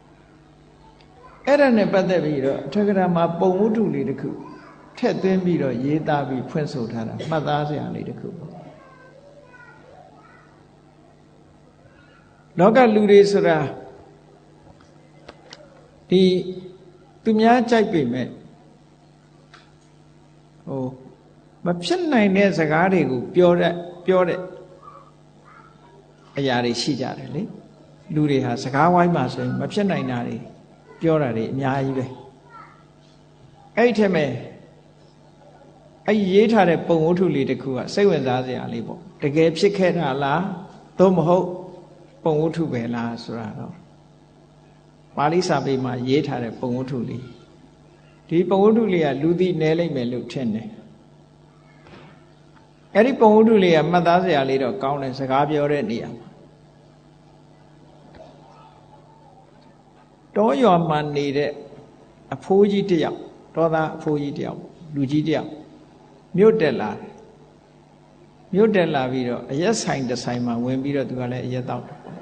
အဲ့ဒါနဲ့ပတ်သက်ပြီးတော့အထက်ကရာမှာပုံဝတ္ထုလေးတစ်ခုထည့်သွင်းပြီးတော့ရေးသားပြီးဖွင့်ဆိုထားတာမှတ်သားစရာလေးတစ်ခုပေါ့လောကလူတွေဆိုတာဒီသူများကြိုက်ပေမဲ့ဟိုမဖြစ်နိုင်တဲ့စကားတွေကိုပြောတဲ့ပြောတဲ့အရာတွေရှိကြတယ်လေလူတွေဟာစကားဝိုင်းမှာဆိုရင်မဖြစ်နိုင်တာတွေပြောတာတွေအများကြီးပဲအဲ့ဒီထက်မဲ့အဲ့ရေးထားတဲ့ပုံဝတ္ထုလေးတစ်ခုကစိတ်ဝင်စားစရာလေးပေါ့တကယ်ဖြစ်ခဲ့တာလားသို့မဟုတ်ပုံဝတ္ထုပဲလားဆိုတာတော့ပါဠိစာပေမှာရေးထားတဲ့ပုံဝတ္ထုလေးဒီပုံဝတ္ထုလေးကလူသိနဲလိမ့်မယ်လို့ထင်တယ်အဲ့ဒီပုံဝတ္ထုလေးကမှတ်သားစရာလေးတော့ကောင်းတယ်စကားပြောတဲ့နေရာမှာတောရွာမှာနေတဲ့အဖိုးကြီးတယောက်တောသားအဖိုးကြီးတယောက်လူကြီးတယောက်မြို့တက်လာတယ်မြို့တက်လာပြီးတော့အရက်ဆိုင်တစ်ဆိုင်မှာဝင်ပြီးတော့သူကလည်းအရက်တောက်တယ်ပေါ့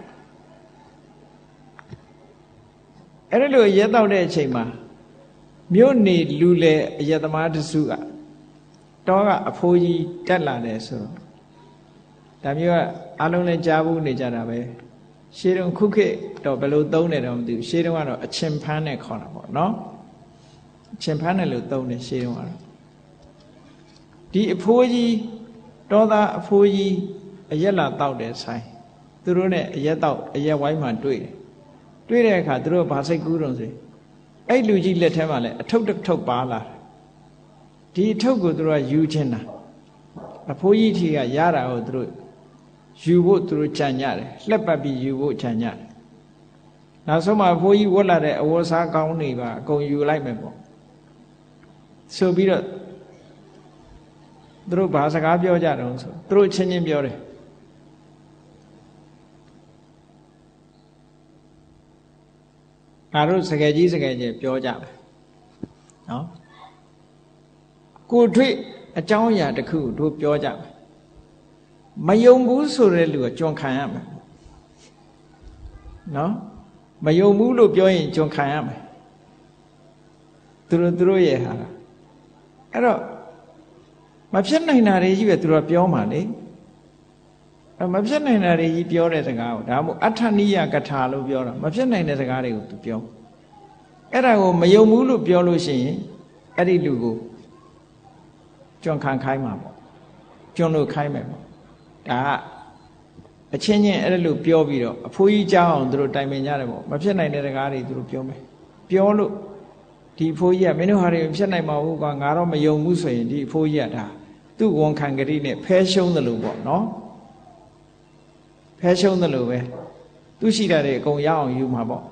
အဲ့ဒါလိုအရက်တောက်တဲ့အချိန်မှာမြို့နေလူလေအရက်သမားတစုကတောကအဖိုးကြီးတက်လာတယ်ဆိုတော့ဒါမျိုးကအလုံးလည်းကြားဘူးနေကြတာပဲရှေးတုန်းခုခေတ်တော့ဘယ်လိုသုံးတယ်တော့မသိဘူးရှေးတုန်းကတော့အချင်းဖန်းနဲ့ခေါ်တာပေါ့နော်အချင်းဖန်းနဲ့လို့သုံးတယ်ရှေးတုန်းကတော့ဒီအဖိုးကြီးတောသားအဖိုးကြီးအရက်လာတောက်တယ်ဆိုင်သူတို့နဲ့အရက်တောက်အရက်ဝိုင်းမှာတွေ့တယ်တွေ့တဲ့အခါသူတို့ဘာစိတ်ကူးတော့ဆိုအဲ့လူကြီးလက်ထဲမှာလည်းအထုပ်တစ်ထုပ်ပါလာဒီအထုပ်ကိုသူတို့ကယူချင်းတာအဖိုးကြီးထီကရတာကိုသူတို့ယူဖို့သူတို့ကြံကြတယ်လှက်ပတ်ပြီးယူဖို့ကြံကြတယ်နောက်ဆုံးမှအဖိုးကြီးဝတ်လာတဲ့အဝတ်စားကောင်းတွေပါအကုန်ယူလိုက်မယ်ပေါ့ဆိုပြီးတော့သူတို့ဘာစကားပြောကြတော့ဆိုသူတို့ချင်းချင်းပြောတယ်ငါတို့စကယ်ကြီးစကယ်ကြီးပြောကြတယ်နော်ကိုထွေအကြောင်းအရာတစ်ခုတို့ပြောကြမယ်မယုံဘူးဆိုတဲ့လူကကြွန်ခံရမယ်နော်မယုံဘူးလို့ပြောရင်ကြွန်ခံရမယ်သူတို့သူတို့ရဲ့ဟာအဲ့တော့မဖြစ်နိုင်တာတွေကြီးပဲသူတို့ပြောမှလေအဲ့မဖြစ်နိုင်တာတွေကြီးပြောတဲ့စကားကိုဒါမှမဟုတ်အဋ္ဌနိယကထာလို့ပြောတာမဖြစ်နိုင်တဲ့စကားတွေကိုသူပြောအဲ့ဒါကိုမယုံဘူးလို့ပြောလို့ရှိရင်အဲ့ဒီလူကိုကြွန်ခံခိုင်းမှာပေါ့ကြွန်လို့ခိုင်းမယ်ပေါ့ဒါကအချင်းချင်းအဲ့လိုပြောပြီးတော့အဖိုးကြီးကြောက်အောင်သူတို့တိုင်ပင်ကြတယ်ပေါ့မဖြစ်နိုင်တဲ့စကားတွေသူတို့ပြောမယ်ပြောလို့ဒီအဖိုးကြီးကမင်းတို့ဟာတွေမဖြစ်နိုင်ပါဘူးကွာငါတော့မယုံဘူးဆိုရင်ဒီအဖိုးကြီးကဒါသူ့ဝန်ခံကတိနဲ့ဖဲရှုံးတယ်လို့ပေါ့နော်ဖဲရှုံးတယ်လို့ပဲသူသူရှိတာတွေအကုန်ရအောင်ယူမှာပေါ့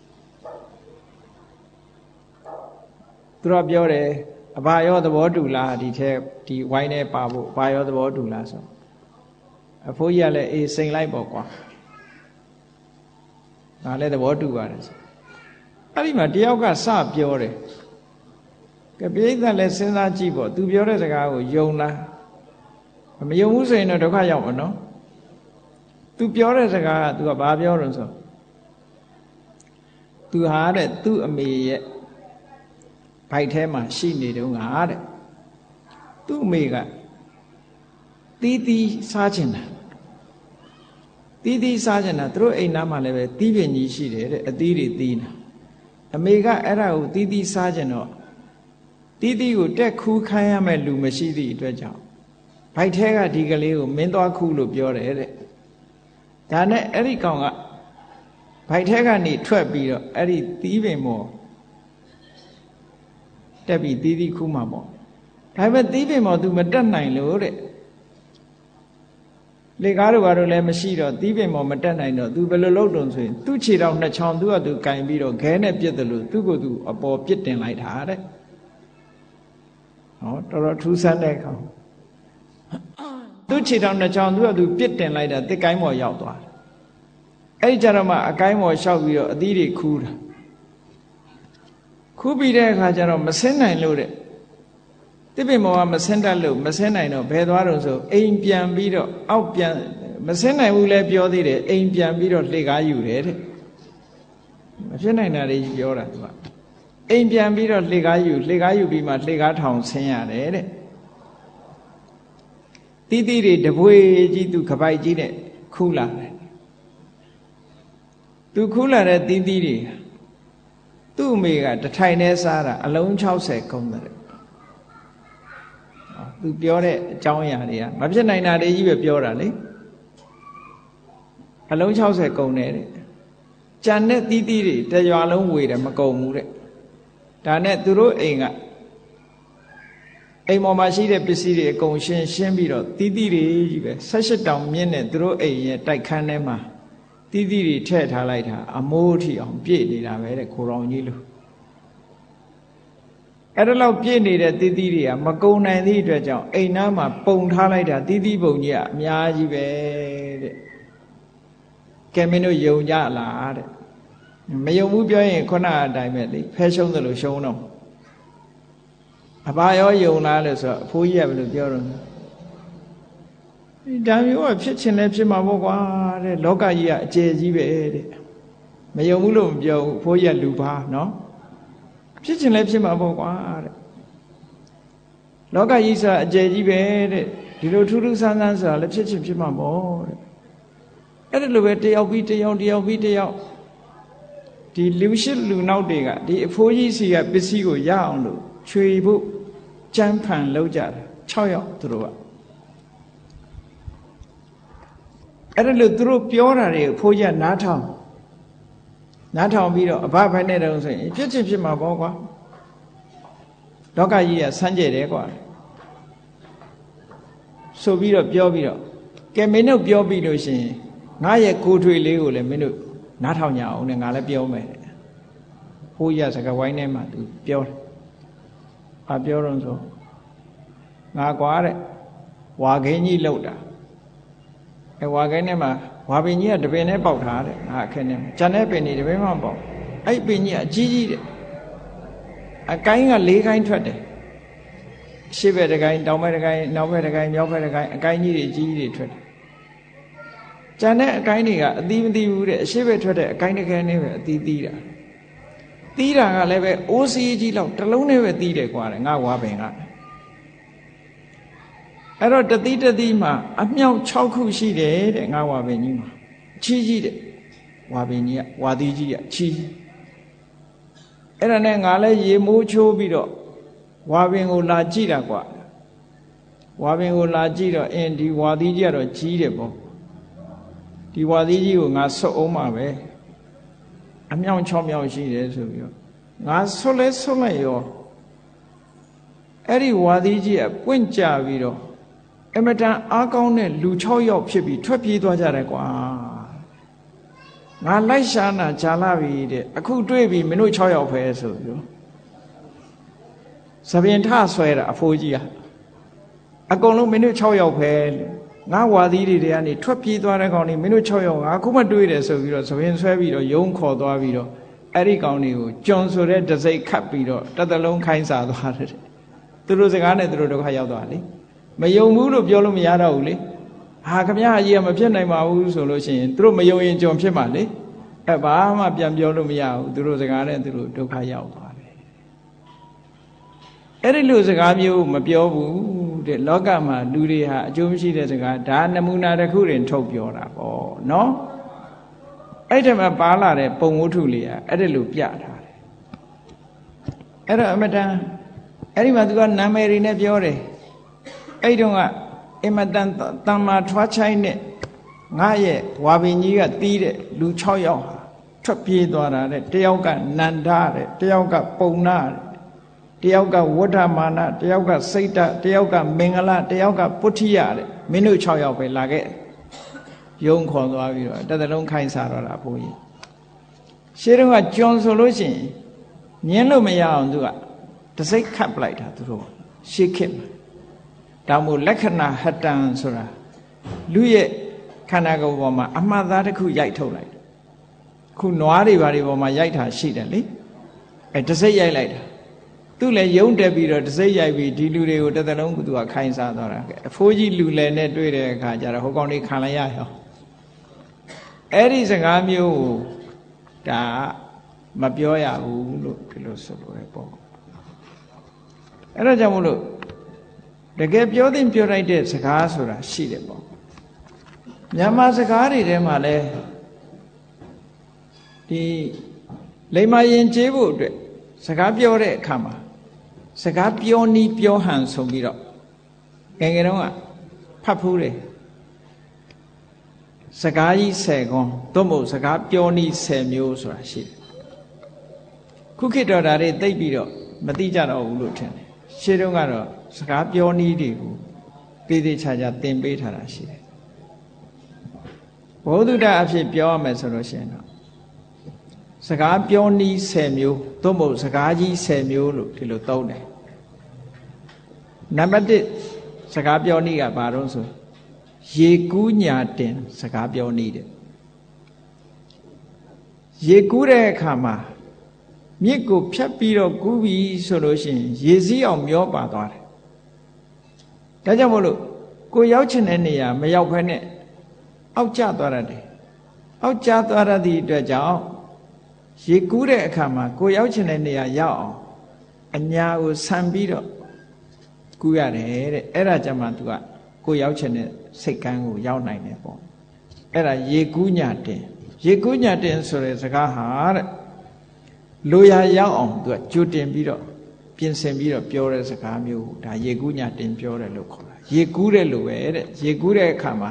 သူတော့ပြောတယ်အဘာရောသဘောတူလားဒီထဲဒီဝိုင်းထဲပါဖို့ဘာရောသဘောတူလားဆိုအဖိုးကြီးကလည်းအေးစိန်လိုက်ပေါ့ကွာဒါလည်းသဘောတူပါတယ်ဆိုအဲ့ဒီမှာတယောက်ကစပြောတယ်ကပိဋကလည်းစဉ်းစားကြည့်ပေါ့သူပြောတဲ့စကားကိုယုံလားမယုံဘူးဆိုရင်တော့ဒုက္ခရောက်မှာနော်သူပြောတဲ့စကားကသူကဘာပြောလို့ဆိုသူဟာတဲ့သူ့အမေရဲ့ဘိုက်ထဲမှာရှိနေတုန်းကတဲ့သူ့အမေကတီးတီးစားချင်တာတီးတီးစားချင်တာသူတို့အိမ်သားမှာလည်းပဲတီးပင်ကြီးရှိတယ်တဲ့အသီးတွေတီးနေအမေကအဲ့ဒါကိုတီးတီးစားချင်တော့တီးတီးကိုတက်ခူးခိုင်းရမဲ့လူမရှိသည့်အတွက်ကြောင့်ဘိုက်ထဲကဒီကလေးကိုမင်းသွားခူးလို့ပြောတယ်တဲ့ဒါနဲ့အဲ့ဒီကောင်ကဘိုက်ထဲကနေထွက်ပြီးတော့အဲ့ဒီတီးပင်ပေါ်တက်ပြီးတီးတီးခူးမှာပေါ့ဒါပေမဲ့တီးပင်ပေါ် तू မတက်နိုင်လို့တဲ့လေကားတို့ဘာလို့လဲမရှိတော့တီးပင်ပေါ်မတက်နိုင်တော့ तू ဘယ်လိုလုပ်တုံဆိုရင်သူ့ခြေထောက်နှစ်ချောင်းသူ့ကသူကင်ပြီးတော့ခဲနဲ့ပြစ်တယ်လို့သူ့ကိုယ်သူအပေါ်ပြစ်တင်လိုက်တာတဲ့ဟောတော်တော်ထူးဆန်းတဲ့ကောင်သူ့ခြေထောက်နှစ်ချောင်းသူ့ကသူပြစ်တင်လိုက်တာတစ်ကိုင်းပေါ်ရောက်သွားတယ်အဲ့ဒီကြတော့မှအကိုင်းပေါ်လျှောက်ပြီးတော့အသီးတွေခူးတာခူးပြီးတဲ့အခါကျတော့မဆင်းနိုင်လို့တဲ့တစ်ပင်ပေါ်ကမဆင်းတတ်လို့မဆင်းနိုင်တော့ဘယ်သွားတော့ဆိုအိမ်ပြန်ပြီးတော့အောက်ပြန်မဆင်းနိုင်ဘူးလဲပြောသေးတယ်အိမ်ပြန်ပြီးတော့လှေကားယူတယ်တဲ့မဖြစ်နိုင်တာတွေပြောတာသူကအိမ်ပြန်ပြီးတော့လှေကားယူလှေကားယူပြီးမှလှေကားထောင်ဆင်းရတယ်တဲ့တီးတီးတွေတပွေကြီးသူခပိုက်ကြီးနဲ့ခူးလာတယ်သူခူးလာတဲ့တီးတီးတွေသူ့အမေကတထိုင်နဲ့စားတာအလုံး၆၀ကုန်တယ်သူပြောတဲ့အကြောင်းအရာတွေကမဖြစ်နိုင်တာတွေကြီးပဲပြောတာလေအလုံး၆၀ကုန်တယ်တဲ့ကြံတဲ့တီးတီးတွေတရွာလုံးဝေတယ်မကုန်ဘူးတဲ့ဒါနဲ့သူတို့အိမ်ကအိမ်ပေါ်မှာရှိတဲ့ပစ္စည်းတွေအကုန်ရှင်းရှင်းပြီးတော့တီးတီးတွေကြီးပဲ၁၈တောင်မြင့်တဲ့သူတို့အိမ်ရဲ့တိုက်ခန်းထဲမှာတီးတီးတွေထည့်ထားလိုက်တာအမိုးထီအောင်ပြည့်နေတာပဲတဲ့ခိုတော်ကြီးလို့အဲ့ဒါလောက်ပြည့်နေတဲ့တီးတီးတွေကမကုန်နိုင်သည့်အတွက်ကြောင့်အိမ်သားမှာပုံထားလိုက်တာတီးတီးပုံကြီးကအများကြီးပဲတဲ့ကဲမင်းတို့ယုံကြလားတဲ့မယုံဘူးပြောရင်ခုနအတိုင်းပဲလေဖဲရှုံးတယ်လို့ရှုံးတော့အဘာရောယုံလားလို့ဆိုတော့အဖိုးကြီးကဘယ်လိုပြောတော့ဒါမျိုးကဖြစ်ချင်လဲဖြစ်မှာပေါ့ကွာတဲ့လောကကြီးကအကျယ်ကြီးပဲတဲ့မယုံဘူးလို့မပြောဘူးအဖိုးကြီးကလူပါနော်ဖြစ်ချင်လဲဖြစ်မှာပေါ့ကွာတဲ့လောကကြီးဆိုတာအကျယ်ကြီးပဲတဲ့ဒီလိုထူးထူးဆန်းဆန်းဆိုတာလည်းဖြစ်ချင်ဖြစ်မှာပေါ့တဲ့အဲ့ဒါလိုပဲတယောက်ပြီးတယောက်တယောက်ပြီးတယောက်ဒီလူရှိလူနောက်တွေကဒီအဖိုးကြီးစီကပစ္စည်းကိုရအောင်လို့ချွေဖို့ကြမ်းဖန်လုပ်ကြတာ၆ယောက်သူတို့ကအဲ့ဒါလို့သူတို့ပြောတာတွေအဖိုးကြီးကနားထောင်နားထောင်ပြီးတော့အဘဘိုင်းနဲ့တုံးဆိုရင်ဖြစ်ချင်ဖြစ်မှာပေါ့ကွာလောကကြီးကဆန်းကျယ်တယ်ကွာဆိုပြီးတော့ပြောပြီးတော့ကဲမင်းတို့ပြောပြီးလို့ရှိရင်ငါရဲ့ကိုယ်ထွေလေးကိုလည်းမင်းတို့နားထောင်ကြအောင်နဲ့ငါလည်းပြောမယ်ဖိုးရစကားဝိုင်းထဲမှာသူပြောတယ်ဘာပြောတော့ဆိုငါကွာတဲ့ဝါခင်းကြီးလောက်တာအဲဝါခင်းထဲမှာဝါပင်ကြီးကတပင်နဲ့ပေါက်ထားတဲ့ငါအခင်းထဲမှာဂျန်တဲ့ပင်ကြီးတပင်မှပေါက်အဲ့ပင်ကြီးကအကြီးကြီးတဲ့အကိုင်းက၄ကိုင်းထွက်တယ်ရှေ့ဘက်တစ်ကိုင်းတောင်ဘက်တစ်ကိုင်းနောက်ဘက်တစ်ကိုင်းမြောက်ဘက်တစ်ကိုင်းအကိုင်းကြီးတွေအကြီးကြီးတွေထွက်တယ်ဂျန်တဲ့အကိုင်းတွေကအသီးမသီးဘူးတဲ့အရှေ့ဘက်ထွက်တဲ့အကိုင်းတစ်ခဲနဲ့ပဲအသီးသီးတာသီးတာကလည်းပဲအိုးစီးကြီးလောက်တစ်လုံးနဲ့ပဲသီးတယ်ကွာတဲ့ငါဝါပင်ကအဲ့တော့တသီးတသီးမှာအမြောက်၆ခုရှိတယ်တဲ့ငါဝါပင်ကြီးမှာအချီးကြီးတဲ့ဝါပင်ကြီးကဝါသီးကြီးကအချီးအဲ့ဒါနဲ့ငါလည်းရေမိုးချိုးပြီးတော့ဝါပင်ကိုလာကြည့်တာကွာဝါပင်ကိုလာကြည့်တော့အင်းဒီဝါသီးကြီးကတော့ကြီးတယ်ပေါ့ဒီဝါသီးကြီးကိုငါဆွတ်အောင်မှာပဲအမြောက်၆မြောက်ရှိတယ်ဆိုပြီးတော့ငါဆွတ်လဲဆွတ်လိုက်ရောအဲ့ဒီဝါသီးကြီးကပွင့်ကြပြီးတော့အမတန်အားကောင်းတဲ့လူ၆ယောက်ဖြစ်ပြီးထွက်ပြေးသွားကြတယ်ကွာငါလိုက်ရှာနာကြာလာပြီတဲ့အခုတွေ့ပြီမင်းတို့၆ယောက်ပဲဆိုပြီးတော့သပင်ထဆွဲတာအဖိုးကြီးကအကုန်လုံးမင်းတို့၆ယောက်ပဲငါဝါသီးတွေတွေကနေထွက်ပြေးသွားတဲ့ကောင်တွေမင်းတို့၆ယောက်ငါအခုမှတွေ့တယ်ဆိုပြီးတော့သပင်ဆွဲပြီးတော့ယုံခေါ်သွားပြီးတော့အဲ့ဒီကောင်တွေကိုကျွန်ဆိုတဲ့တစိမ့်ခတ်ပြီးတော့တသက်လုံးခိုင်းစားသွားတယ်သူတို့စကားနဲ့သူတို့ဒုက္ခရောက်သွားလေမယုံဘူးလို့ပြောလို့မရတော့ဘူးလေဟာခမရအကြီးကမဖြစ်နိုင်ပါဘူးဆိုလို့ရှိရင်သူတို့မယုံရင်ကျွန်ဖြစ်မှာလေအဲဘာမှပြန်ပြောလို့မရဘူးသူတို့စကားနဲ့သူတို့ဒုက္ခရောက်သွားတယ်အဲ့ဒီလိုစကားမျိုးမပြောဘူးတဲ့လောကမှာလူတွေဟာအကျိုးမရှိတဲ့စကားဒါနမူနာတစ်ခုတင်ထုတ်ပြောတာပေါ့နော်အဲ့ဒီမှာပါလာတဲ့ပုံဝတ္ထုလေးကအဲ့ဒီလိုပြထားတယ်အဲ့တော့အမတန်အဲ့ဒီမှာသူကနာမည်တွေနဲ့ပြောတယ်အဲ့တုန်းကအမတန်တမ္မာထွားချိုင်းနဲ့ငါရဲ့ဝါပင်ကြီးကတီးတဲ့လူ၆ယောက်ဟာထွက်ပြေးသွားတာတဲ့တယောက်ကနန္ဒတဲ့တယောက်ကပုံနာတဲ့တယောက်ကဝဋ္ဌမာနတယောက်ကစိတ်တတယောက်ကမင်္ဂလတယောက်ကပုဋ္ဌိယတဲ့မင်းတို့၆ယောက်ပဲလာခဲ့ယုံခေါ်သွားပြီးတော့တသက်လုံးခိုင်းစားတော့တာဘုန်းကြီးရှင်းတော့ကကျွန်ဆိုလို့ရှိရင်ညင်းလို့မရအောင်သူကတစိမ့်ခတ်ပလိုက်တာသူတို့ရှေ့ခေတ်မှာဒါမို့လက္ခဏာဟတံဆိုတာလူရဲ့ခန္ဓာကိုယ်ပေါ်မှာအမှတ်သားတစ်ခုရိုက်ထုတ်လိုက်ခုနွားတွေဘာတွေပေါ်မှာရိုက်တာရှိတယ်လေအဲတစိမ့်ရိုက်လိုက်တာသူလည်းယုံတက်ပြီးတော့တစိမ့်ရိုက်ပြီးဒီလူတွေကိုတသက်လုံးကသူကခိုင်းစားသွားတာအဖိုးကြီးလူလည်းနဲ့တွေ့တဲ့အခါကျတော့ဟိုကောင်လေးခံလိုက်ရရောအဲ့ဒီစကားမျိုးကိုဒါမပြောရဘူးလို့ဒီလိုဆိုလို့ရပေါ့အဲ့ဒါကြောင့်မို့လို့တကယ်ပြောသင့်ပြောလိုက်တဲ့စကားဆိုတာရှိတယ်ပေါ့မြန်မာစကားတွေထဲမှာလဲဒီလိမ္မာရင်ကျေးဖို့အတွက်စကားပြောတဲ့အခါမှာစကားပြောနီးပြောဟန်ဆိုပြီးတော့ငယ်ငယ်တုန်းကဖတ်ဖူးတယ်စကားကြီးဆယ်ခွန်းသို့မဟုတ်စကားပြောနီးဆယ်မျိုးဆိုတာရှိတယ်ခုခေတ်တော်ဒါတွေသိပြီးတော့မသိကြတော့ဘူးလို့ထင်တယ်ရှေးတုန်းကတော့စကားပြောနီးတွေကိုပေးသေးချာချာသင်ပေးထားတာရှိတယ်ဘုဒ္ဓတာအဖြစ်ပြောရမယ်ဆိုလို့ရှိရင်တော့စကားပြောနီးဆယ်မျိုးသို့မဟုတ်စကားကြီးဆယ်မျိုးလို့ဒီလိုသုံးတယ်နံပါတ်တစ်စကားပြောနီးကဘာလို့ဆိုရေကူးညာတင်စကားပြောနီးတယ်ရေကူးတဲ့အခါမှာမြစ်ကိုဖြတ်ပြီးတော့ကူးပြီးဆိုလို့ရှိရင်ရေစည်းအောင်မျောပါသွားတယ်ဒါကြောင့်မို့လို့ကိုရောက်ချင်တဲ့နေရာမရောက်ဘဲနဲ့အောက်ကျသွားရတယ်အောက်ကျသွားရသည့်အတွက်ကြောင့်ရေကူးတဲ့အခါမှာကိုရောက်ချင်တဲ့နေရာရောက်အောင်အညာကိုဆံပြီးတော့ကူးရတယ်တဲ့အဲ့ဒါကြမှာ तू ကကိုရောက်ချင်တဲ့စိတ်ကန်းကိုရောက်နိုင်တယ်ပေါ့အဲ့ဒါရေကူးညာတင်ရေကူးညာတင်ဆိုတဲ့စကားဟာတဲ့လိုရာရောက်အောင် तू ကကြိုတင်ပြီးတော့ပြင်ဆင်ပြီးတော့ပြောတဲ့စကားမျိုးဒါရေကူးညာတင်ပြောတယ်လို့ခေါ်တာရေကူးတယ်လို့ပဲတဲ့ရေကူးတဲ့အခါမှာ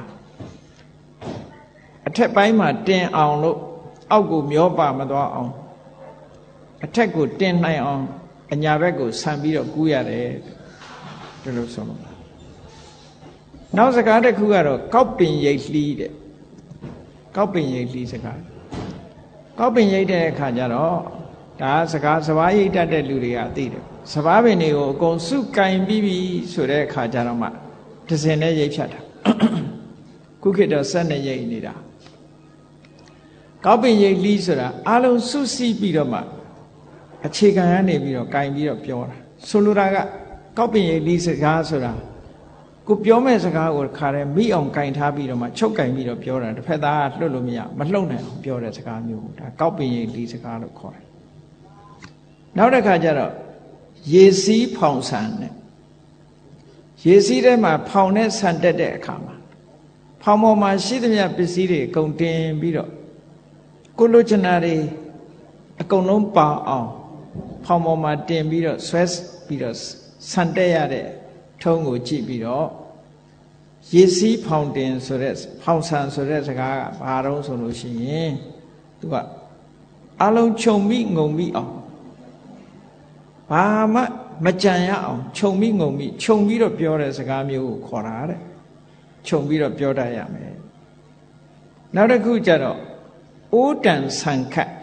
အထက်ပိုင်းမှာတင်အောင်လို့အောက်ကိုမျောပါမသွားအောင်အထက်ကိုတင်နိုင်အောင်အညာဘက်ကိုဆံပြီးတော့ကူးရတယ်ဒီလိုဆိုလို့နောက်စကားတစ်ခုကတော့ကောက်ပင်ရိတ်လှီးတဲ့ကောက်ပင်ရိတ်လှီးစကားကောက်ပင်ရိတ်တဲ့အခါကျတော့ဒါစကားစဘာရိတ်တတ်တဲ့လူတွေကသိတယ်စဘာပင်တွေကိုအကုန်စုကင်ပြီးပြီဆိုတဲ့အခါကျတော့မှဒဇင်နဲ့ရိတ်ဖြတ်တာခုခေတ်တော့ဆက်နဲ့ရိတ်နေတာကောက်ပင်ရိတ်လှီးဆိုတာအလုံးစုစည်းပြီးတော့မှအခြေခံကနေပြီးတော့ကင်ပြီးတော့ပြောတာဆိုလိုတာကကောက်ပင်ရိတ်လှီးစကားဆိုတာကိုပြောမဲ့စကားကိုခါရဲမိအောင်ကင်ထားပြီးတော့မှချုပ်ကင်ပြီးတော့ပြောတာတစ်ဖက်သားကလွတ်လို့မရမလှုပ်နိုင်အောင်ပြောတဲ့စကားမျိုးဒါကောက်ပင်ရိတ်လှီးစကားလို့ခေါ်တယ်နောက်တစ်ခါကျတော့ရေစီးဖောင်ဆန်နဲ့ရေစီးထဲမှာဖောင်နဲ့ဆန်တက်တဲ့အခါမှာဖောင်ပေါ်မှာရှိသမျှပစ္စည်းတွေအကုန်တင်ပြီးတော့ကိုလိုချင်တာတွေအကုန်လုံးပါအောင်ဖောင်ပေါ်မှာတင်ပြီးတော့ဆွဲပြီးတော့ဆန်တက်ရတဲ့ထုံးကိုကြည့်ပြီးတော့ရေစီးဖောင်တင်ဆိုတဲ့ဖောင်ဆန်ဆိုတဲ့စကားကဘာတော့ဆိုလို့ရှိရင်သူကအလုံးခြုံမိငုံမိအောင်ဘာမှမကြံရအောင်ခြုံမိငုံမိခြုံပြီးတော့ပြောတဲ့စကားမျိုးကိုခေါ်တာတဲ့ခြုံပြီးတော့ပြောတတ်ရမယ်နောက်တစ်ခုကျတော့အိုးတန်ဆန်ခတ်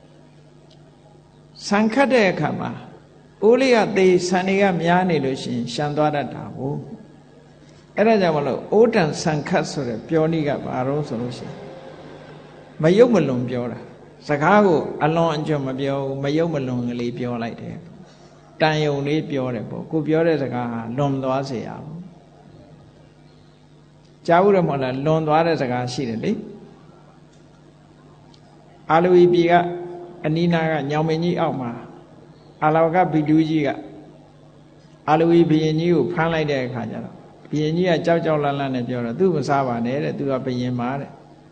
ဆန်ခတ်တဲ့အခါမှာအိုးလေးကသေးဆန်တွေကများနေလို့ရှိရင်ရှံသွားတတ်တာကိုအဲ့ဒါကြောင့်မလို့အိုးတန်ဆန်ခတ်ဆိုတဲ့ပြောနည်းကဘာလို့ဆိုလို့ရှိရင်မယုတ်မလွန်ပြောတာစကားကိုအလွန်အကျွံမပြောဘူးမယုတ်မလွန်ကလေးပြောလိုက်တယ်တန်ယုံလေးပြောတယ်ပေါ့ကိုပြောတဲ့စကားဟာလွန်သွားစေရဘူးကြားဘူးတယ်မဟုတ်လားလွန်သွားတဲ့စကားရှိတယ်လေအာလူဝီပြည်ကအနီးနားကညောင်မင်းကြီးအောက်မှာအာလဝကဘီဒူးကြီးကအာလူဝီဘုရင်ကြီးကိုဖမ်းလိုက်တဲ့အခါကျတော့ဘုရင်ကြီးကကြောက်ကြောက်လန့်လန့်နဲ့ပြောတော့သူ့မစားပါနဲ့တဲ့သူကဘုရင်မာတဲ့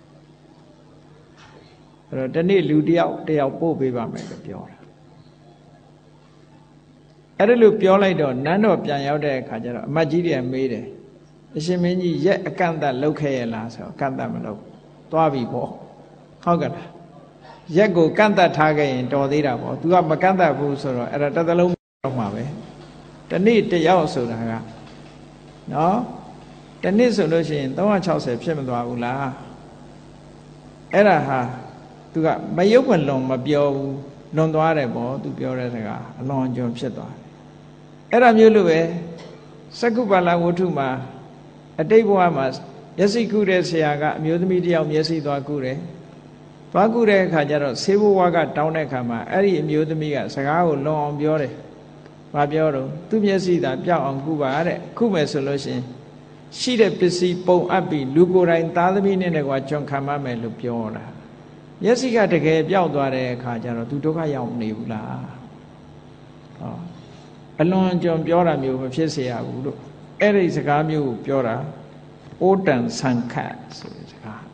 အဲ့တော့ဒီနေ့လူတယောက်တယောက်ပို့ပေးပါမယ်လို့ပြောတာအဲ့ဒါလို့ပြောလိုက်တော့နန်းတော်ပြန်ရောက်တဲ့အခါကျတော့အမတ်ကြီးတွေမေးတယ်အရှင်မင်းကြီးရက်အကန့်အသတ်လုပ်ခဲ့ရလားဆိုတော့အကန့်အသတ်မလုပ်သွားပြီပေါ့ဟုတ်ကဲ့လားရက်ကိုကန့်သတ်ထားခဲ့ရင်တော်သေးတာပေါ့ तू ကမကန့်သတ်ဘူးဆိုတော့အဲ့ဒါတစ်သလုံးတော့မှာပဲတနေ့တယောက်ဆိုတာကနော်တနေ့ဆိုလို့ရှိရင်သုံးရာခြောက်ဆယ်ဖြစ်မသွားဘူးလားအဲ့ဒါဟာ तू ကမယုတ်မလွန်မပြောဘူးလွန်သွားတယ်ပေါ့ तू ပြောတဲ့စကားအလွန်ကျွံဖြစ်သွားတယ်အဲ့ဒါမျိုးလိုပဲစက္ကုပါဠဝတ္ထုမှာအတိတ်ဘဝမှာမျက်စိကုတဲ့ဆရာကအမျိုးသမီးတယောက်မျက်စိသွားကုတယ်သွားကုတဲ့အခါကျတော့ဆေးဘဝကတောင်းတဲ့အခါမှာအဲ့ဒီအမျိုးသမီးကစကားကိုလွန်အောင်ပြောတယ်။ဘာပြောတော့သူ့မျက်စိသာပြောက်အောင်ကုပါတဲ့ကုမယ်ဆိုလို့ရှိရင်ရှိတဲ့ပစ္စည်းပုံအပ်ပြီးလူကိုယ်တိုင်သားသမီးနဲ့တကွာကြုံခံမမယ်လို့ပြောတာ။မျက်စိကတကယ်ပြောက်သွားတဲ့အခါကျတော့သူဒုက္ခရောက်နေဘူးလား။ဟောအလွန်ကြုံပြောတာမျိုးမဖြစ်စေရဘူးလို့အဲ့ဒီစကားမျိုးကိုပြောတာအိုးတန်ဆန်ခတ်ဆိုတဲ့စကား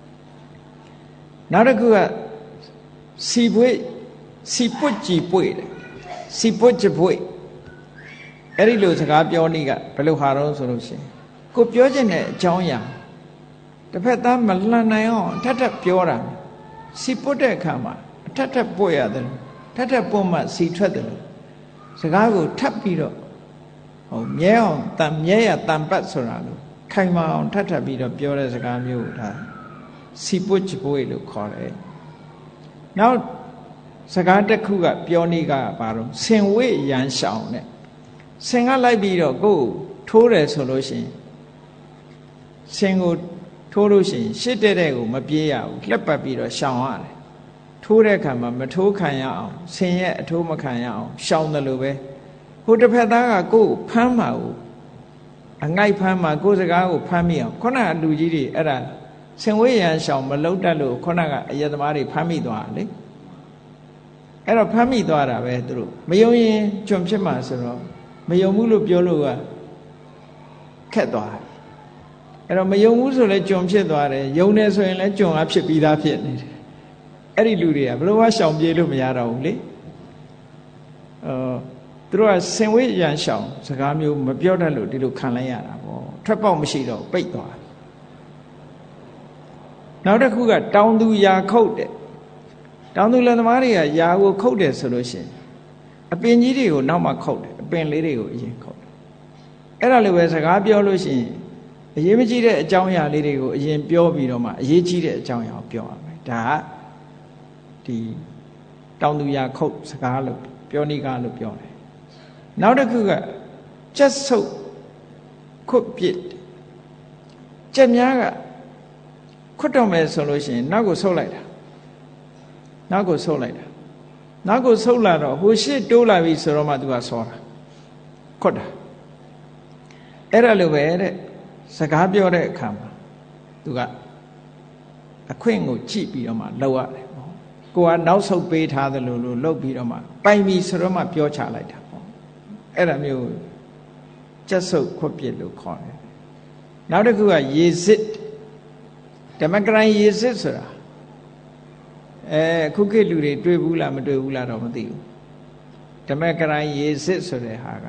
နောက်တစ်ခုကစီပွေစီပွတ်ကြည်ပွေတယ်စီပွတ်ကြပွေအဲ့ဒီလိုစကားပြောနည်းကဘယ်လိုဟာတော့ဆိုလို့ရှိရင်ကိုပြောချင်တဲ့အကြောင်းအရာတစ်ဖက်သားမလှန်နိုင်အောင်ထပ်ထပ်ပြောတာစီပွတ်တဲ့အခါမှာထပ်ထပ်ပွေရတယ်ထပ်ထပ်ပွတ်မှစီထွက်တယ်စကားကိုထပ်ပြီးတော့ဟိုမြဲအောင်တန်မြဲရတန်ပတ်ဆိုတာလို့ခိုင်မာအောင်ထပ်ထပ်ပြီးတော့ပြောတဲ့စကားမျိုးကိုဒါစီပွတ်ပွေလို့ခေါ်တယ်နောက်စကားတစ်ခုကပြောနည်းကဘာလို့ဆင်ဝေးရန်ရှောင်နဲ့ဆင်ကလိုက်ပြီးတော့ကိုယ်ထိုးတယ်ဆိုလို့ရှိရင်ဆင်ကိုထိုးလို့ရှိရင်ရှစ်တဲ့တဲ့ကိုမပြေးရဘူးလှက်ပတ်ပြီးတော့ရှောင်ရတယ်ထိုးတဲ့အခါမှာမထိုးခံရအောင်ဆင်ရဲ့အထိုးမခံရအောင်ရှောင်တယ်လို့ပဲဟိုတစ်ဖက်သားကကိုယ်ဖမ်းမှာကိုအငိုက်ဖမ်းမှာကိုယ်စကားကိုဖမ်းမိအောင်ခုနကလူကြီးတွေအဲ့ဒါဆင်ဝေးရန်ရှောင်မလုံးတတ်လို့ခုနကအယက်သမားတွေဖမ်းမိသွားတယ်လေအဲ့တော့ဖမ်းမိသွားတာပဲသူတို့မယုံရင်ကြုံဖြစ်မှာဆိုတော့မယုံဘူးလို့ပြောလို့ကခက်သွားတယ်အဲ့တော့မယုံဘူးဆိုလဲကြုံဖြစ်သွားတယ်ယုံတယ်ဆိုရင်လဲကြုံကဖြစ်ပြီးသားဖြစ်နေတယ်အဲ့ဒီလူတွေကဘယ်လိုမှရှောင်ပြေးလို့မရတော့ဘူးလေအော်သူတို့ကဆင်ဝေးရန်ရှောင်စကားမျိုးမပြောတတ်လို့ဒီလိုခံလိုက်ရတာပေါ့ထွက်ပေါက်မရှိတော့ပိတ်သွားနောက်တစ်ခုကတောင်သူရာခုတ်တဲ့တောင်သူလယ်သမားတွေကရာကိုခုတ်တယ်ဆိုလို့ရှိရင်အပင်ကြီးတွေကိုနောက်မှခုတ်တယ်အပင်လေးတွေကိုအရင်ခုတ်တယ်အဲ့ဒါလိုပဲစကားပြောလို့ရှိရင်အရေးမကြီးတဲ့အကြောင်းအရာလေးတွေကိုအရင်ပြောပြီးတော့မှအရေးကြီးတဲ့အကြောင်းအရာကိုပြောရမယ်ဒါကဒီတောင်သူရာခုတ်စကားလို့ပြောနည်းကားလို့ပြောတယ်နောက်တစ်ခုကကြက်ဆုပ်ခွတ်ပစ်ကြက်များကခွတ်တော့မယ်ဆိုလို့ရှိရင်နောက်ကိုဆုပ်လိုက်တာနောက်ကိုဆုပ်လိုက်တာနောက်ကိုဆုပ်လာတော့ဟိုရှေ့တိုးလာပြီဆိုတော့မှသူကဆောတာခွတ်တာအဲ့ဒါလိုပဲတဲ့စကားပြောတဲ့အခါမှာသူကအခွင့်ကိုကြည့်ပြီးတော့မှလောက်ရတယ်ပေါ့ကိုကနောက်ဆုတ်ပေးထားတယ်လို့လို့လုပ်ပြီးတော့မှပိုင်ပြီဆိုတော့မှပြောချလိုက်တာပေါ့အဲ့ဒါမျိုးကြက်ဆုပ်ခွတ်ပစ်လို့ခေါ်တယ်နောက်တစ်ခုကရေစစ်ဓမ္မကရိုင်းရေစစ်ဆိုတာအဲခုခေတ်လူတွေတွေ့ဘူးလားမတွေ့ဘူးလားတော့မသိဘူးဓမ္မကရိုင်းရေစစ်ဆိုတဲ့ဟာက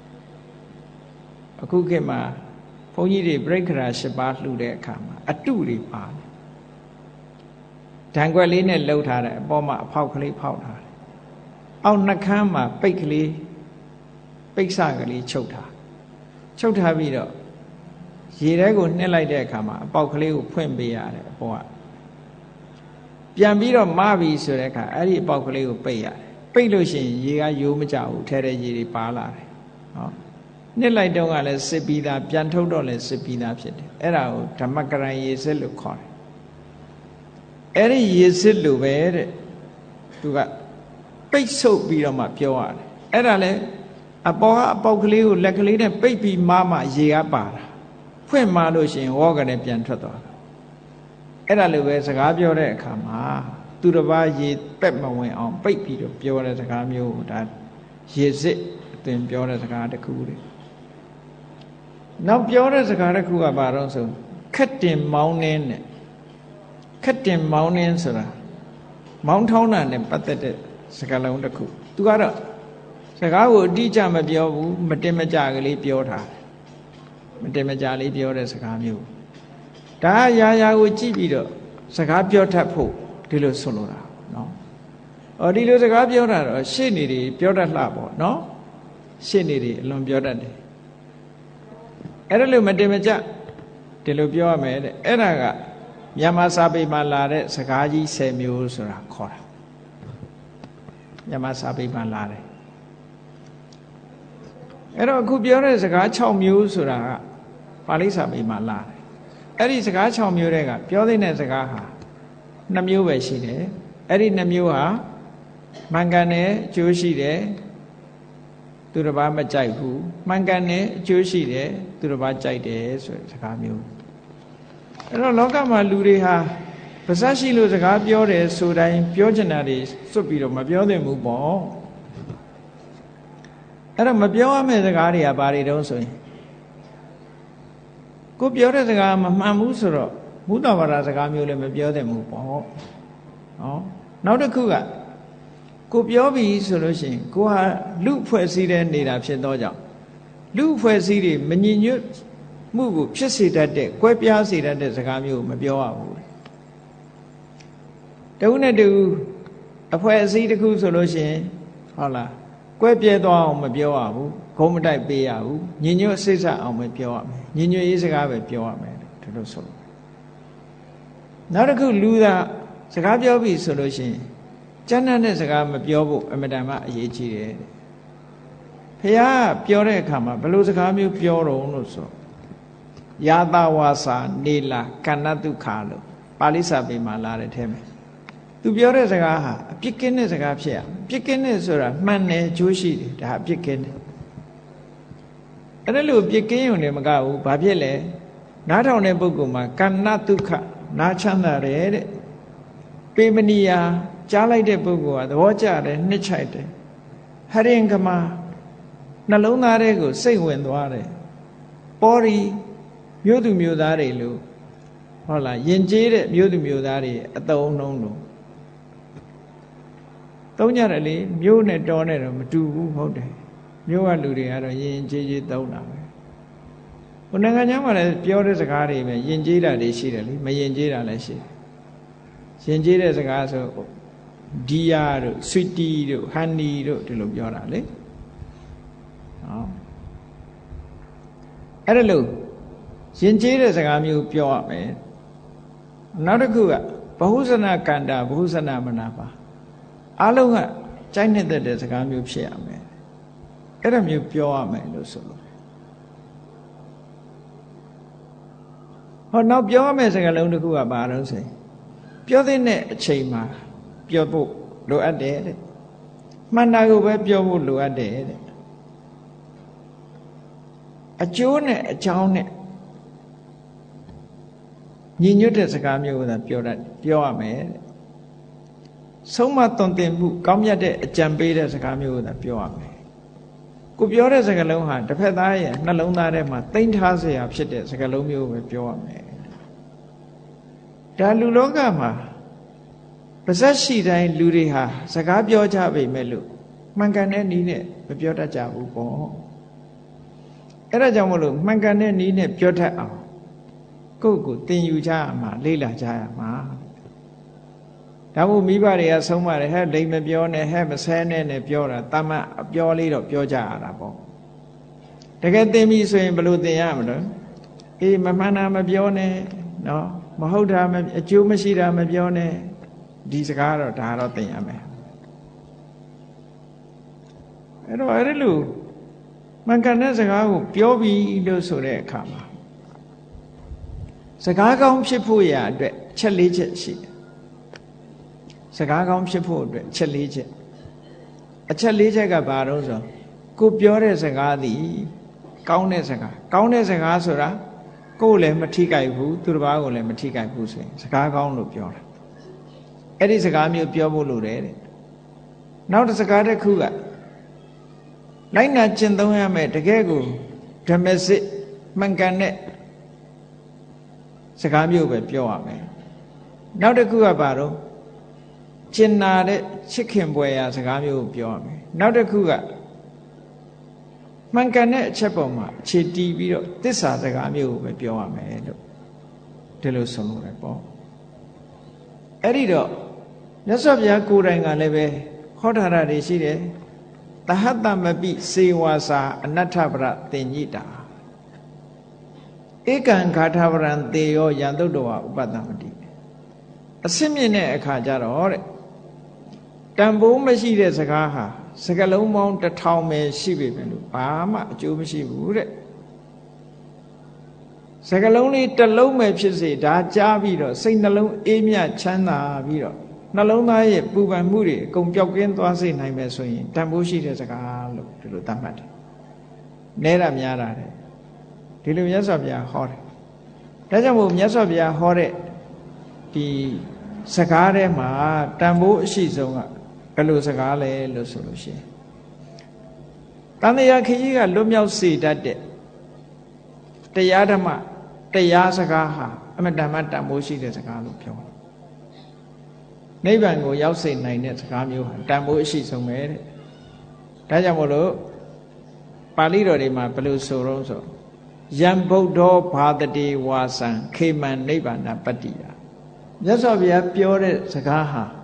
အခုခေတ်မှာဘုန်းကြီးတွေပြိခရာ၈ပါးလှူတဲ့အခါမှာအတုတွေပါတယ်ဓာန်ခွက်လေးနဲ့လှုပ်ထားတယ်အပေါ်မှာအဖောက်ကလေးဖောက်ထားတယ်အောက်နှကမ်းမှာပိတ်ကလေးပိတ်စကလေးချုပ်ထားချုပ်ထားပြီးတော့ရေထဲကိုနှက်လိုက်တဲ့အခါမှာအပေါက်ကလေးကိုဖွင့်ပေးရတယ်အပေါ်ကပြန်ပြီးတော့မပြီးဆိုတဲ့အခါအဲ့ဒီအပေါက်ကလေးကိုပိတ်ရတယ်ပိတ်လို့ရှိရင်ရေကယိုးမကြဘူးထဲတဲ့ရေတွေပါလာတယ်ဟောနှစ်လိုက်တော့ကလည်းစစ်ပြီးသားပြန်ထုတ်တော့လည်းစစ်ပြီးသားဖြစ်တယ်အဲ့ဒါကိုဓမ္မကရံရေစစ်လို့ခေါ်တယ်အဲ့ဒီရေစစ်လို့ပဲတဲ့သူကပိတ်ဆုပ်ပြီးတော့မှပြောရတယ်အဲ့ဒါလည်းအပေါ်ကအပေါက်ကလေးကိုလက်ကလေးနဲ့ပိတ်ပြီးမမှရေကပါတာဖွင့်မှလို့ရှိရင်ဝေါကနဲ့ပြန်ထွက်သွားတာအဲ့ဒါလိုပဲစကားပြောတဲ့အခါမှာသူတစ်ပါးရေပက်မဝင်အောင်ပိတ်ပြီးတော့ပြောတဲ့စကားမျိုးဒါရေစစ်အသွင်ပြောတဲ့စကားတစ်ခုလေနောက်ပြောတဲ့စကားတစ်ခုကဘာတော့ဆိုခက်တင်မောင်းနှင်းနဲ့ခက်တင်မောင်းနှင်းဆိုတာမောင်းထောင်းတာနဲ့ပတ်သက်တဲ့စကားလုံးတစ်ခုသူကတော့စကားကိုအတိအကျမပြောဘူးမတင်မကြကလေးပြောထားတယ်မတင်မကြလေးပြောတဲ့စကားမျိုးဒါအရာရာကိုကြည့်ပြီးတော့စကားပြောတတ်ဖို့ဒီလိုဆိုလိုတာနော်အော်ဒီလိုစကားပြောတာတော့ရှေ့နေတွေပြောတတ်လှပေါ့နော်ရှေ့နေတွေအလွန်ပြောတတ်တယ်အဲ့ဒါလို့မတင်မကြဒီလိုပြောရမယ်တဲ့အဲ့ဒါကမြန်မာစာပေမှာလာတဲ့စကားကြီးဆယ်မျိုးဆိုတာခေါ်တာမြန်မာစာပေမှာလာတယ်အဲ့တော့အခုပြောတဲ့စကား၆မျိုးဆိုတာကပါဠိစာပေမှာလာတယ်အဲ့ဒီစကား၆မျိုးတွေကပြောတဲ့စကားဟာ၂မျိုးပဲရှိတယ်အဲ့ဒီ၂မျိုးဟာမှန်ကန်တဲ့အကျိုးရှိတယ်သူတစ်ပါးမကြိုက်ဘူးမှန်ကန်တဲ့အကျိုးရှိတယ်သူတစ်ပါးကြိုက်တယ်ဆိုတဲ့စကားမျိုးအဲ့တော့လောကမှာလူတွေဟာပါဇက်ရှိလို့စကားပြောတယ်ဆိုတိုင်းပြောချင်တာတွေစွတ်ပြီးတော့မပြောသင့်ဘူးပေါ့အဲ့တော့မပြောရမယ့်စကားတွေကဘာတွေတုံးဆိုရင်ကိုပြောတဲ့စကားမမှန်ဘူးဆိုတော့ဘုဒ္ဓဘာသာစကားမျိုးလည်းမပြောသင့်ဘူးပေါ့နော်နောက်တစ်ခုကကိုပြောပြီးဆိုလို့ရှိရင်ကိုဟာလူဖွဲ့စည်းတဲ့နေတာဖြစ်သောကြောင့်လူဖွဲ့စည်းတွေမညီညွတ်မှုကိုဖြစ်စေတတ်တဲ့ကွဲပြားစေတတ်တဲ့စကားမျိုးကိုမပြောရဘူးတဦးနဲ့တူအဖွဲ့အစည်းတစ်ခုဆိုလို့ရှိရင်ဟုတ်လားကွဲပြဲသွားအောင်မပြောရဘူးဂုံးမတိုက်ပေးရဘူးညီညွတ်စိတ်ဆက်အောင်ပဲပြောရမယ်ညီညွတ်ရေးစကားပဲပြောရမယ်ဒီလိုဆိုလို့နောက်တစ်ခုလူသားစကားပြောပြီဆိုလို့ရှိရင်ကျမ်းတဲ့စကားမပြောဖို့အမတန်မှအရေးကြီးတယ်ဖះပြောတဲ့အခါမှာဘယ်လိုစကားမျိုးပြောတော့လို့ဆိုယာတဝါစာနေလာကဏ္ဍဒုက္ခလို့ပါဠိစာပေမှာလာတဲ့ထဲမှာသူပြောတဲ့စကားဟာအပြစ်ကင်းတဲ့စကားဖြစ်ရအပြစ်ကင်းတဲ့ဆိုတာမှန်တယ်ကျိုးရှိတယ်ဒါအပြစ်ကင်းတယ်အဲ့ဒါလို့ပြစ်ကင်းရုံနဲ့မကဘူးဘာဖြစ်လဲနားထောင်တဲ့ပုဂ္ဂိုလ်မှာကဏ္ဍဒုက္ခနားချမ်းသာတယ်တဲ့ပေမဏိယာကြားလိုက်တဲ့ပုဂ္ဂိုလ်ကသဘောကျတယ်နှစ်ချိုက်တယ်ဟရင်ကမာနှလုံးသားတွေကိုစိတ်ဝင်သွားတယ်ပေါ်ရီမြို့သူမြို့သားတွေလို့ဟုတ်လားယဉ်ကျေးတဲ့မြို့သူမြို့သားတွေအတုံးနှုံးလို့သုံးကြတယ်လေမြို့နဲ့တောနဲ့တော့မတူဘူးဟုတ်တယ်မြို့ကလူတွေကတော့ယဉ်ကျေးကျေးသုံးတာပဲဟိုနိုင်ငံခြားမှာလည်းပြောတဲ့စကားတွေပဲယဉ်ကျေးတာတွေရှိတယ်လေမယဉ်ကျေးတာလည်းရှိတယ်ယဉ်ကျေးတဲ့စကားဆိုဒီယာတို့ဆွီတီတို့ဟန်နီတို့ဒီလိုပြောတာလေဟောအဲ့ဒါလို့ယဉ်ကျေးတဲ့စကားမျိုးပြောရမယ်နောက်တစ်ခုကဘဟုဇနကန္တာဘဟုဇနမနာပါအလုံးကကြိုက်နေတဲ့တဲ့စကားမျိုးဖြစ်ရမယ်အဲ့ဒါမျိုးပြောရမယ်လို့ဆိုလို့ဟောနောက်ပြောရမယ့်စကားလုံးတစ်ခုကဘာလို့ဆိုရင်ပြောတဲ့အချိန်မှာပြောဖို့လိုအပ်တယ်တဲ့မှန်တာကိုပဲပြောဖို့လိုအပ်တယ်တဲ့အကျိုးနဲ့အကြောင်းနဲ့ညီညွတ်တဲ့စကားမျိုးကိုသာပြောတတ်ပြောရမယ်တဲ့ဆုံးမသွန်သင်မှုကောင်းမြတ်တဲ့အကြံပေးတဲ့စကားမျိုးကိုသာပြောရမယ်ကိုပြောတဲ့စကားလုံးဟာတစ်ဖက်သားရဲ့နှလုံးသားထဲမှာသိမ့်ထားเสียဖြစ်တဲ့စကားလုံးမျိုးပဲပြောရမယ်ဒါလူလောကမှာပါဇက်ရှိတိုင်းလူတွေဟာစကားပြောကြပေမဲ့လို့မှန်ကန်တဲ့နည်းနဲ့မပြောတတ်ကြဘူးပေါ့အဲ့ဒါကြောင့်မလို့မှန်ကန်တဲ့နည်းနဲ့ပြောတတ်အောင်ကိုယ့်ကိုသင်ယူကြရမှာလေ့လာကြရမှာဒါမို့မိဘတွေကဆုံးမတယ်ဟဲ့လိမ်မပြောနဲ့ဟဲ့မဆဲနဲ့နဲ့ပြောတာတမန်အပြောလေးတော့ပြောကြရတာပေါ့တကယ်သင်ပြီဆိုရင်ဘယ်လိုသင်ရမလဲအေးမမှန်တာမပြောနဲ့နော်မဟုတ်တာအကျိုးမရှိတာမပြောနဲ့ဒီစကားတော့ဒါတော့သင်ရမယ်အဲ့တော့အဲ့လိုမှန်ကန်တဲ့စကားကိုပြောပြီးလို့ဆိုတဲ့အခါမှာစကားကောင်းဖြစ်ဖို့ရာအတွက်ချက်လေးချက်ရှိတယ်စကားကောင်းဖြစ်ဖို့အတွက်ချက်လေးချက်အချက်လေးချက်ကဘာလို့ဆိုကိုပြောတဲ့စကားသည်ကောင်းတဲ့စကားကောင်းတဲ့စကားဆိုတာကိုယ်လည်းမထိကြိုက်ဘူးသူတစ်ပါးကိုလည်းမထိကြိုက်ဘူးဆိုရင်စကားကောင်းလို့ပြောတာအဲ့ဒီစကားမျိုးပြောဖို့လိုတယ်တဲ့နောက်တစ်စကားတစ်ခုကလိုက်နာကျင့်သုံးရမယ်တကယ်ကိုဓမ္မစစ်မှန်ကန်တဲ့စကားမျိုးပဲပြောရမယ်နောက်တစ်ခုကဘာတော့ကျင်နာတဲ့ချစ်ခင်ပွဲရာစကားမျိုးကိုပြောရမယ်နောက်တစ်ခုကမှန်ကန်တဲ့အချက်ပေါ်မှာအခြေတည်ပြီးတော့သစ္စာစကားမျိုးကိုပဲပြောရမယ်လို့ဒီလိုဆိုလို့ရပေါ့အဲ့ဒီတော့မြတ်စွာဘုရားကိုယ်တိုင်ကလည်းပဲဟောထားတာတွေရှိတယ်သဟတမပိစေဝါစာအနတ္ထပရတင်ညိတာဧကံဂါထာပရံတေယောယံတုတ္တဝဥပတမတိအစစ်မြင့်တဲ့အခါကျတော့တဲ့တန်ဖိုးမရှိတဲ့စကားဟာစကလုံးပေါင်းတစ်ထောင်ပဲရှိပြီပဲလို့ဘာမှအကျိုးမရှိဘူးတဲ့စကလုံးလေးတစ်လုံးပဲဖြစ်စေဒါကြားပြီးတော့စိတ်နှလုံးအေးမြချမ်းသာပြီးတော့နှလုံးသားရဲ့ပူပန်မှုတွေအကုန်ပျောက်ကင်းသွားစေနိုင်မယ်ဆိုရင်တန်ဖိုးရှိတဲ့စကားလို့ဒီလိုသတ်မှတ်တယ်။နဲတာများတာတဲ့ဒီလိုမြတ်စွာဘုရားဟောတယ်။ဒါကြောင့်မို့မြတ်စွာဘုရားဟောတဲ့ဒီစကားထဲမှာတန်ဖိုးအရှိဆုံးကဘယ်လိုစကားလဲလို့ဆိုလို့ရှိရင်တန်တရားခကြီးကလွတ်မြောက်စေတတ်တဲ့တရားဓမ္မတရားစကားဟာအမတန်မှတန်ဖိုးရှိတဲ့စကားလို့ပြောတယ်နိဗ္ဗာန်ကိုရောက်စေနိုင်တဲ့စကားမျိုးဟာတန်ဖိုးအရှိဆုံးပဲတဲ့ဒါကြောင့်မို့လို့ပါဠိတော်တွေမှာဘယ်လိုဆိုတော့ဆိုယံဗုဒ္ဓောဘာတတိဝါစံခေမံနိဗ္ဗာန်ပတ္တိယမြတ်စွာဘုရားပြောတဲ့စကားဟာ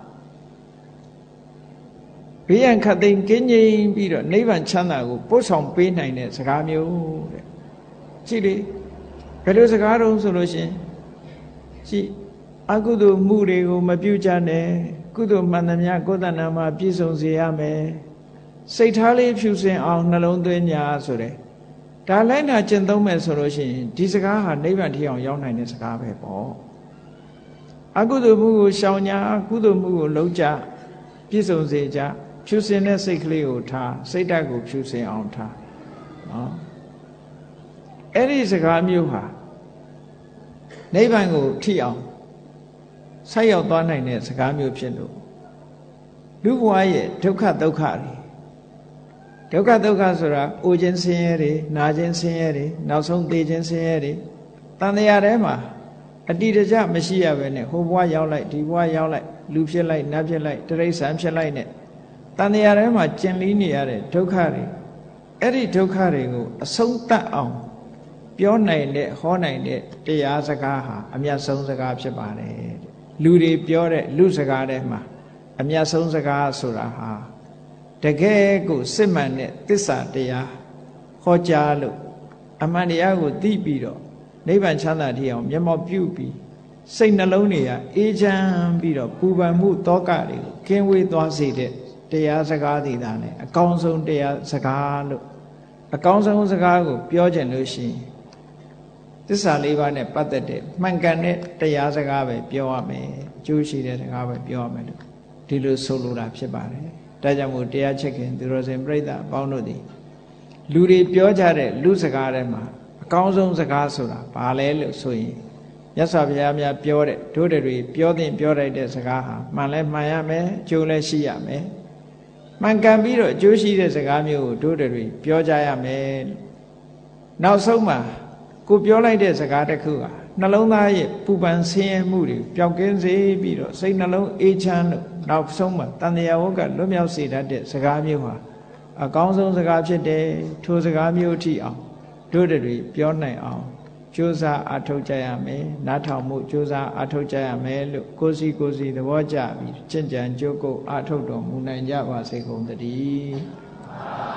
ဘေးရန်ခတ်သိမ်းကင်းငြိမ်ပြီးတော့နိဗ္ဗာန်ချမ်းသာကိုပို့ဆောင်ပေးနိုင်တဲ့စကားမျိုးတဲ့ကြည့်လေဘယ်လိုစကားတုံးဆိုလို့ရှင်ကြည့်အကုသိုလ်မှုတွေကိုမပြုကြနဲ့ကုသိုလ်မှန်သမျှကိုယ်တဏ္ဍာမှာပြည့်စုံစေရမယ်စိတ်ထားလေးဖြူစင်အောင်နှလုံးသွင်းညာဆိုတဲ့ဒါလိုက်နာကျင့်သုံးမယ်ဆိုလို့ရှိရင်ဒီစကားဟာနိဗ္ဗာန်ထိအောင်ရောက်နိုင်တဲ့စကားပဲပေါ့အကုသိုလ်မှုကိုရှောင်ညာကုသိုလ်မှုကိုလုံးကြပြည့်စုံစေကြဖြူစင်တဲ့စိတ်ကလေးကိုထားစိတ်ဓာတ်ကိုဖြူစင်အောင်ထားနော်အဲ့ဒီစကားမျိုးဟာနိဗ္ဗာန်ကိုထိအောင်ဆက်ရောက်သွားနိုင်တဲ့စကားမျိုးဖြစ်လို့လူဘဝရဲ့ဒုက္ခဒုက္ခတွေဒုက္ခဒုက္ခဆိုတာအိုခြင်းဆင်းရဲတွေနာခြင်းဆင်းရဲတွေနောက်ဆုံးသေခြင်းဆင်းရဲတွေတန်တရားထဲမှာအတိတကျမရှိရပဲနဲ့ဟိုဘဝရောက်လိုက်ဒီဘဝရောက်လိုက်လူဖြစ်လိုက်နတ်ဖြစ်လိုက်တိရစ္ဆာန်ဖြစ်လိုက်နဲ့တန်တရားထဲမှာကျင်လီနေရတဲ့ဒုက္ခတွေအဲ့ဒီဒုက္ခတွေကိုအဆုံးသတ်အောင်ပြောနိုင်တဲ့ဟောနိုင်တဲ့တရားစကားဟာအမြတ်ဆုံးစကားဖြစ်ပါတယ်လူတွေပြောတဲ့လူစကားထဲမှာအမြတ်ဆုံးစကားဆိုတာဟာတကယ်ကိုစစ်မှန်တဲ့သစ္စာတရားဟောကြားလို့အမှန်တရားကိုသိပြီးတော့နိဗ္ဗာန်ချမ်းသာတိအောင်မျက်မှောက်ပြုပြီးစိတ်နှလုံးတွေကအေးချမ်းပြီးတော့ပူပန်မှုတောကတွေကိုကင်းဝေးသွားစေတဲ့တရားစကားတွေဒါနဲ့အကောင်းဆုံးတရားစကားလို့အကောင်းဆုံးစကားကိုပြောကြလို့ရှိရင်သစ္စာလေးပါးနဲ့ပတ်သက်တဲ့မှန်ကန်တဲ့တရားစကားပဲပြောရမယ်အကျိုးရှိတဲ့စကားပဲပြောရမယ်လို့ဒီလိုဆိုလိုတာဖြစ်ပါတယ်ဒါကြောင့်မို့တရားချက်ခင်သူတော်စင်ပြိဿအပေါင်းတို့သည်လူတွေပြောကြတဲ့လူစကားထဲမှာအကောင်းဆုံးစကားဆိုတာဘာလဲလို့ဆိုရင်မြတ်စွာဘုရားများပြောတဲ့တို့တွေပြောတဲ့ပြောလိုက်တဲ့စကားဟာမှန်လဲမှန်ရမယ်အကျိုးလဲရှိရမယ်မှန်ကန်ပြီးတော့အကျိုးရှိတဲ့စကားမျိုးကိုတို့တွေပြောကြရမယ်နောက်ဆုံးမှာကိုပြောလိုက်တဲ့စကားတစ်ခုဟာနှလုံးသားရဲ့ပူပန်ဆင်းရဲမှုတွေပျောက်ကင်းစေပြီးတော့စိတ်နှလုံးအေးချမ်းလို့နောက်ဆုံးမှာတန်တရားဝကလွတ်မြောက်စေတတ်တဲ့စကားမျိုးဟာအကောင်းဆုံးစကားဖြစ်တယ်ထိုစကားမျိုးထိအောင်တို့တွေပြောနိုင်အောင်ကြိုးစားအားထုတ်ကြရမယ်နားထောင်မှုကြိုးစားအားထုတ်ကြရမယ်လို့ကိုယ်စီကိုယ်စီသဘောကျပြီးကျင့်ကြံကြိုးကိုအားထုတ်တော်မူနိုင်ကြပါစေကုန်သတည်း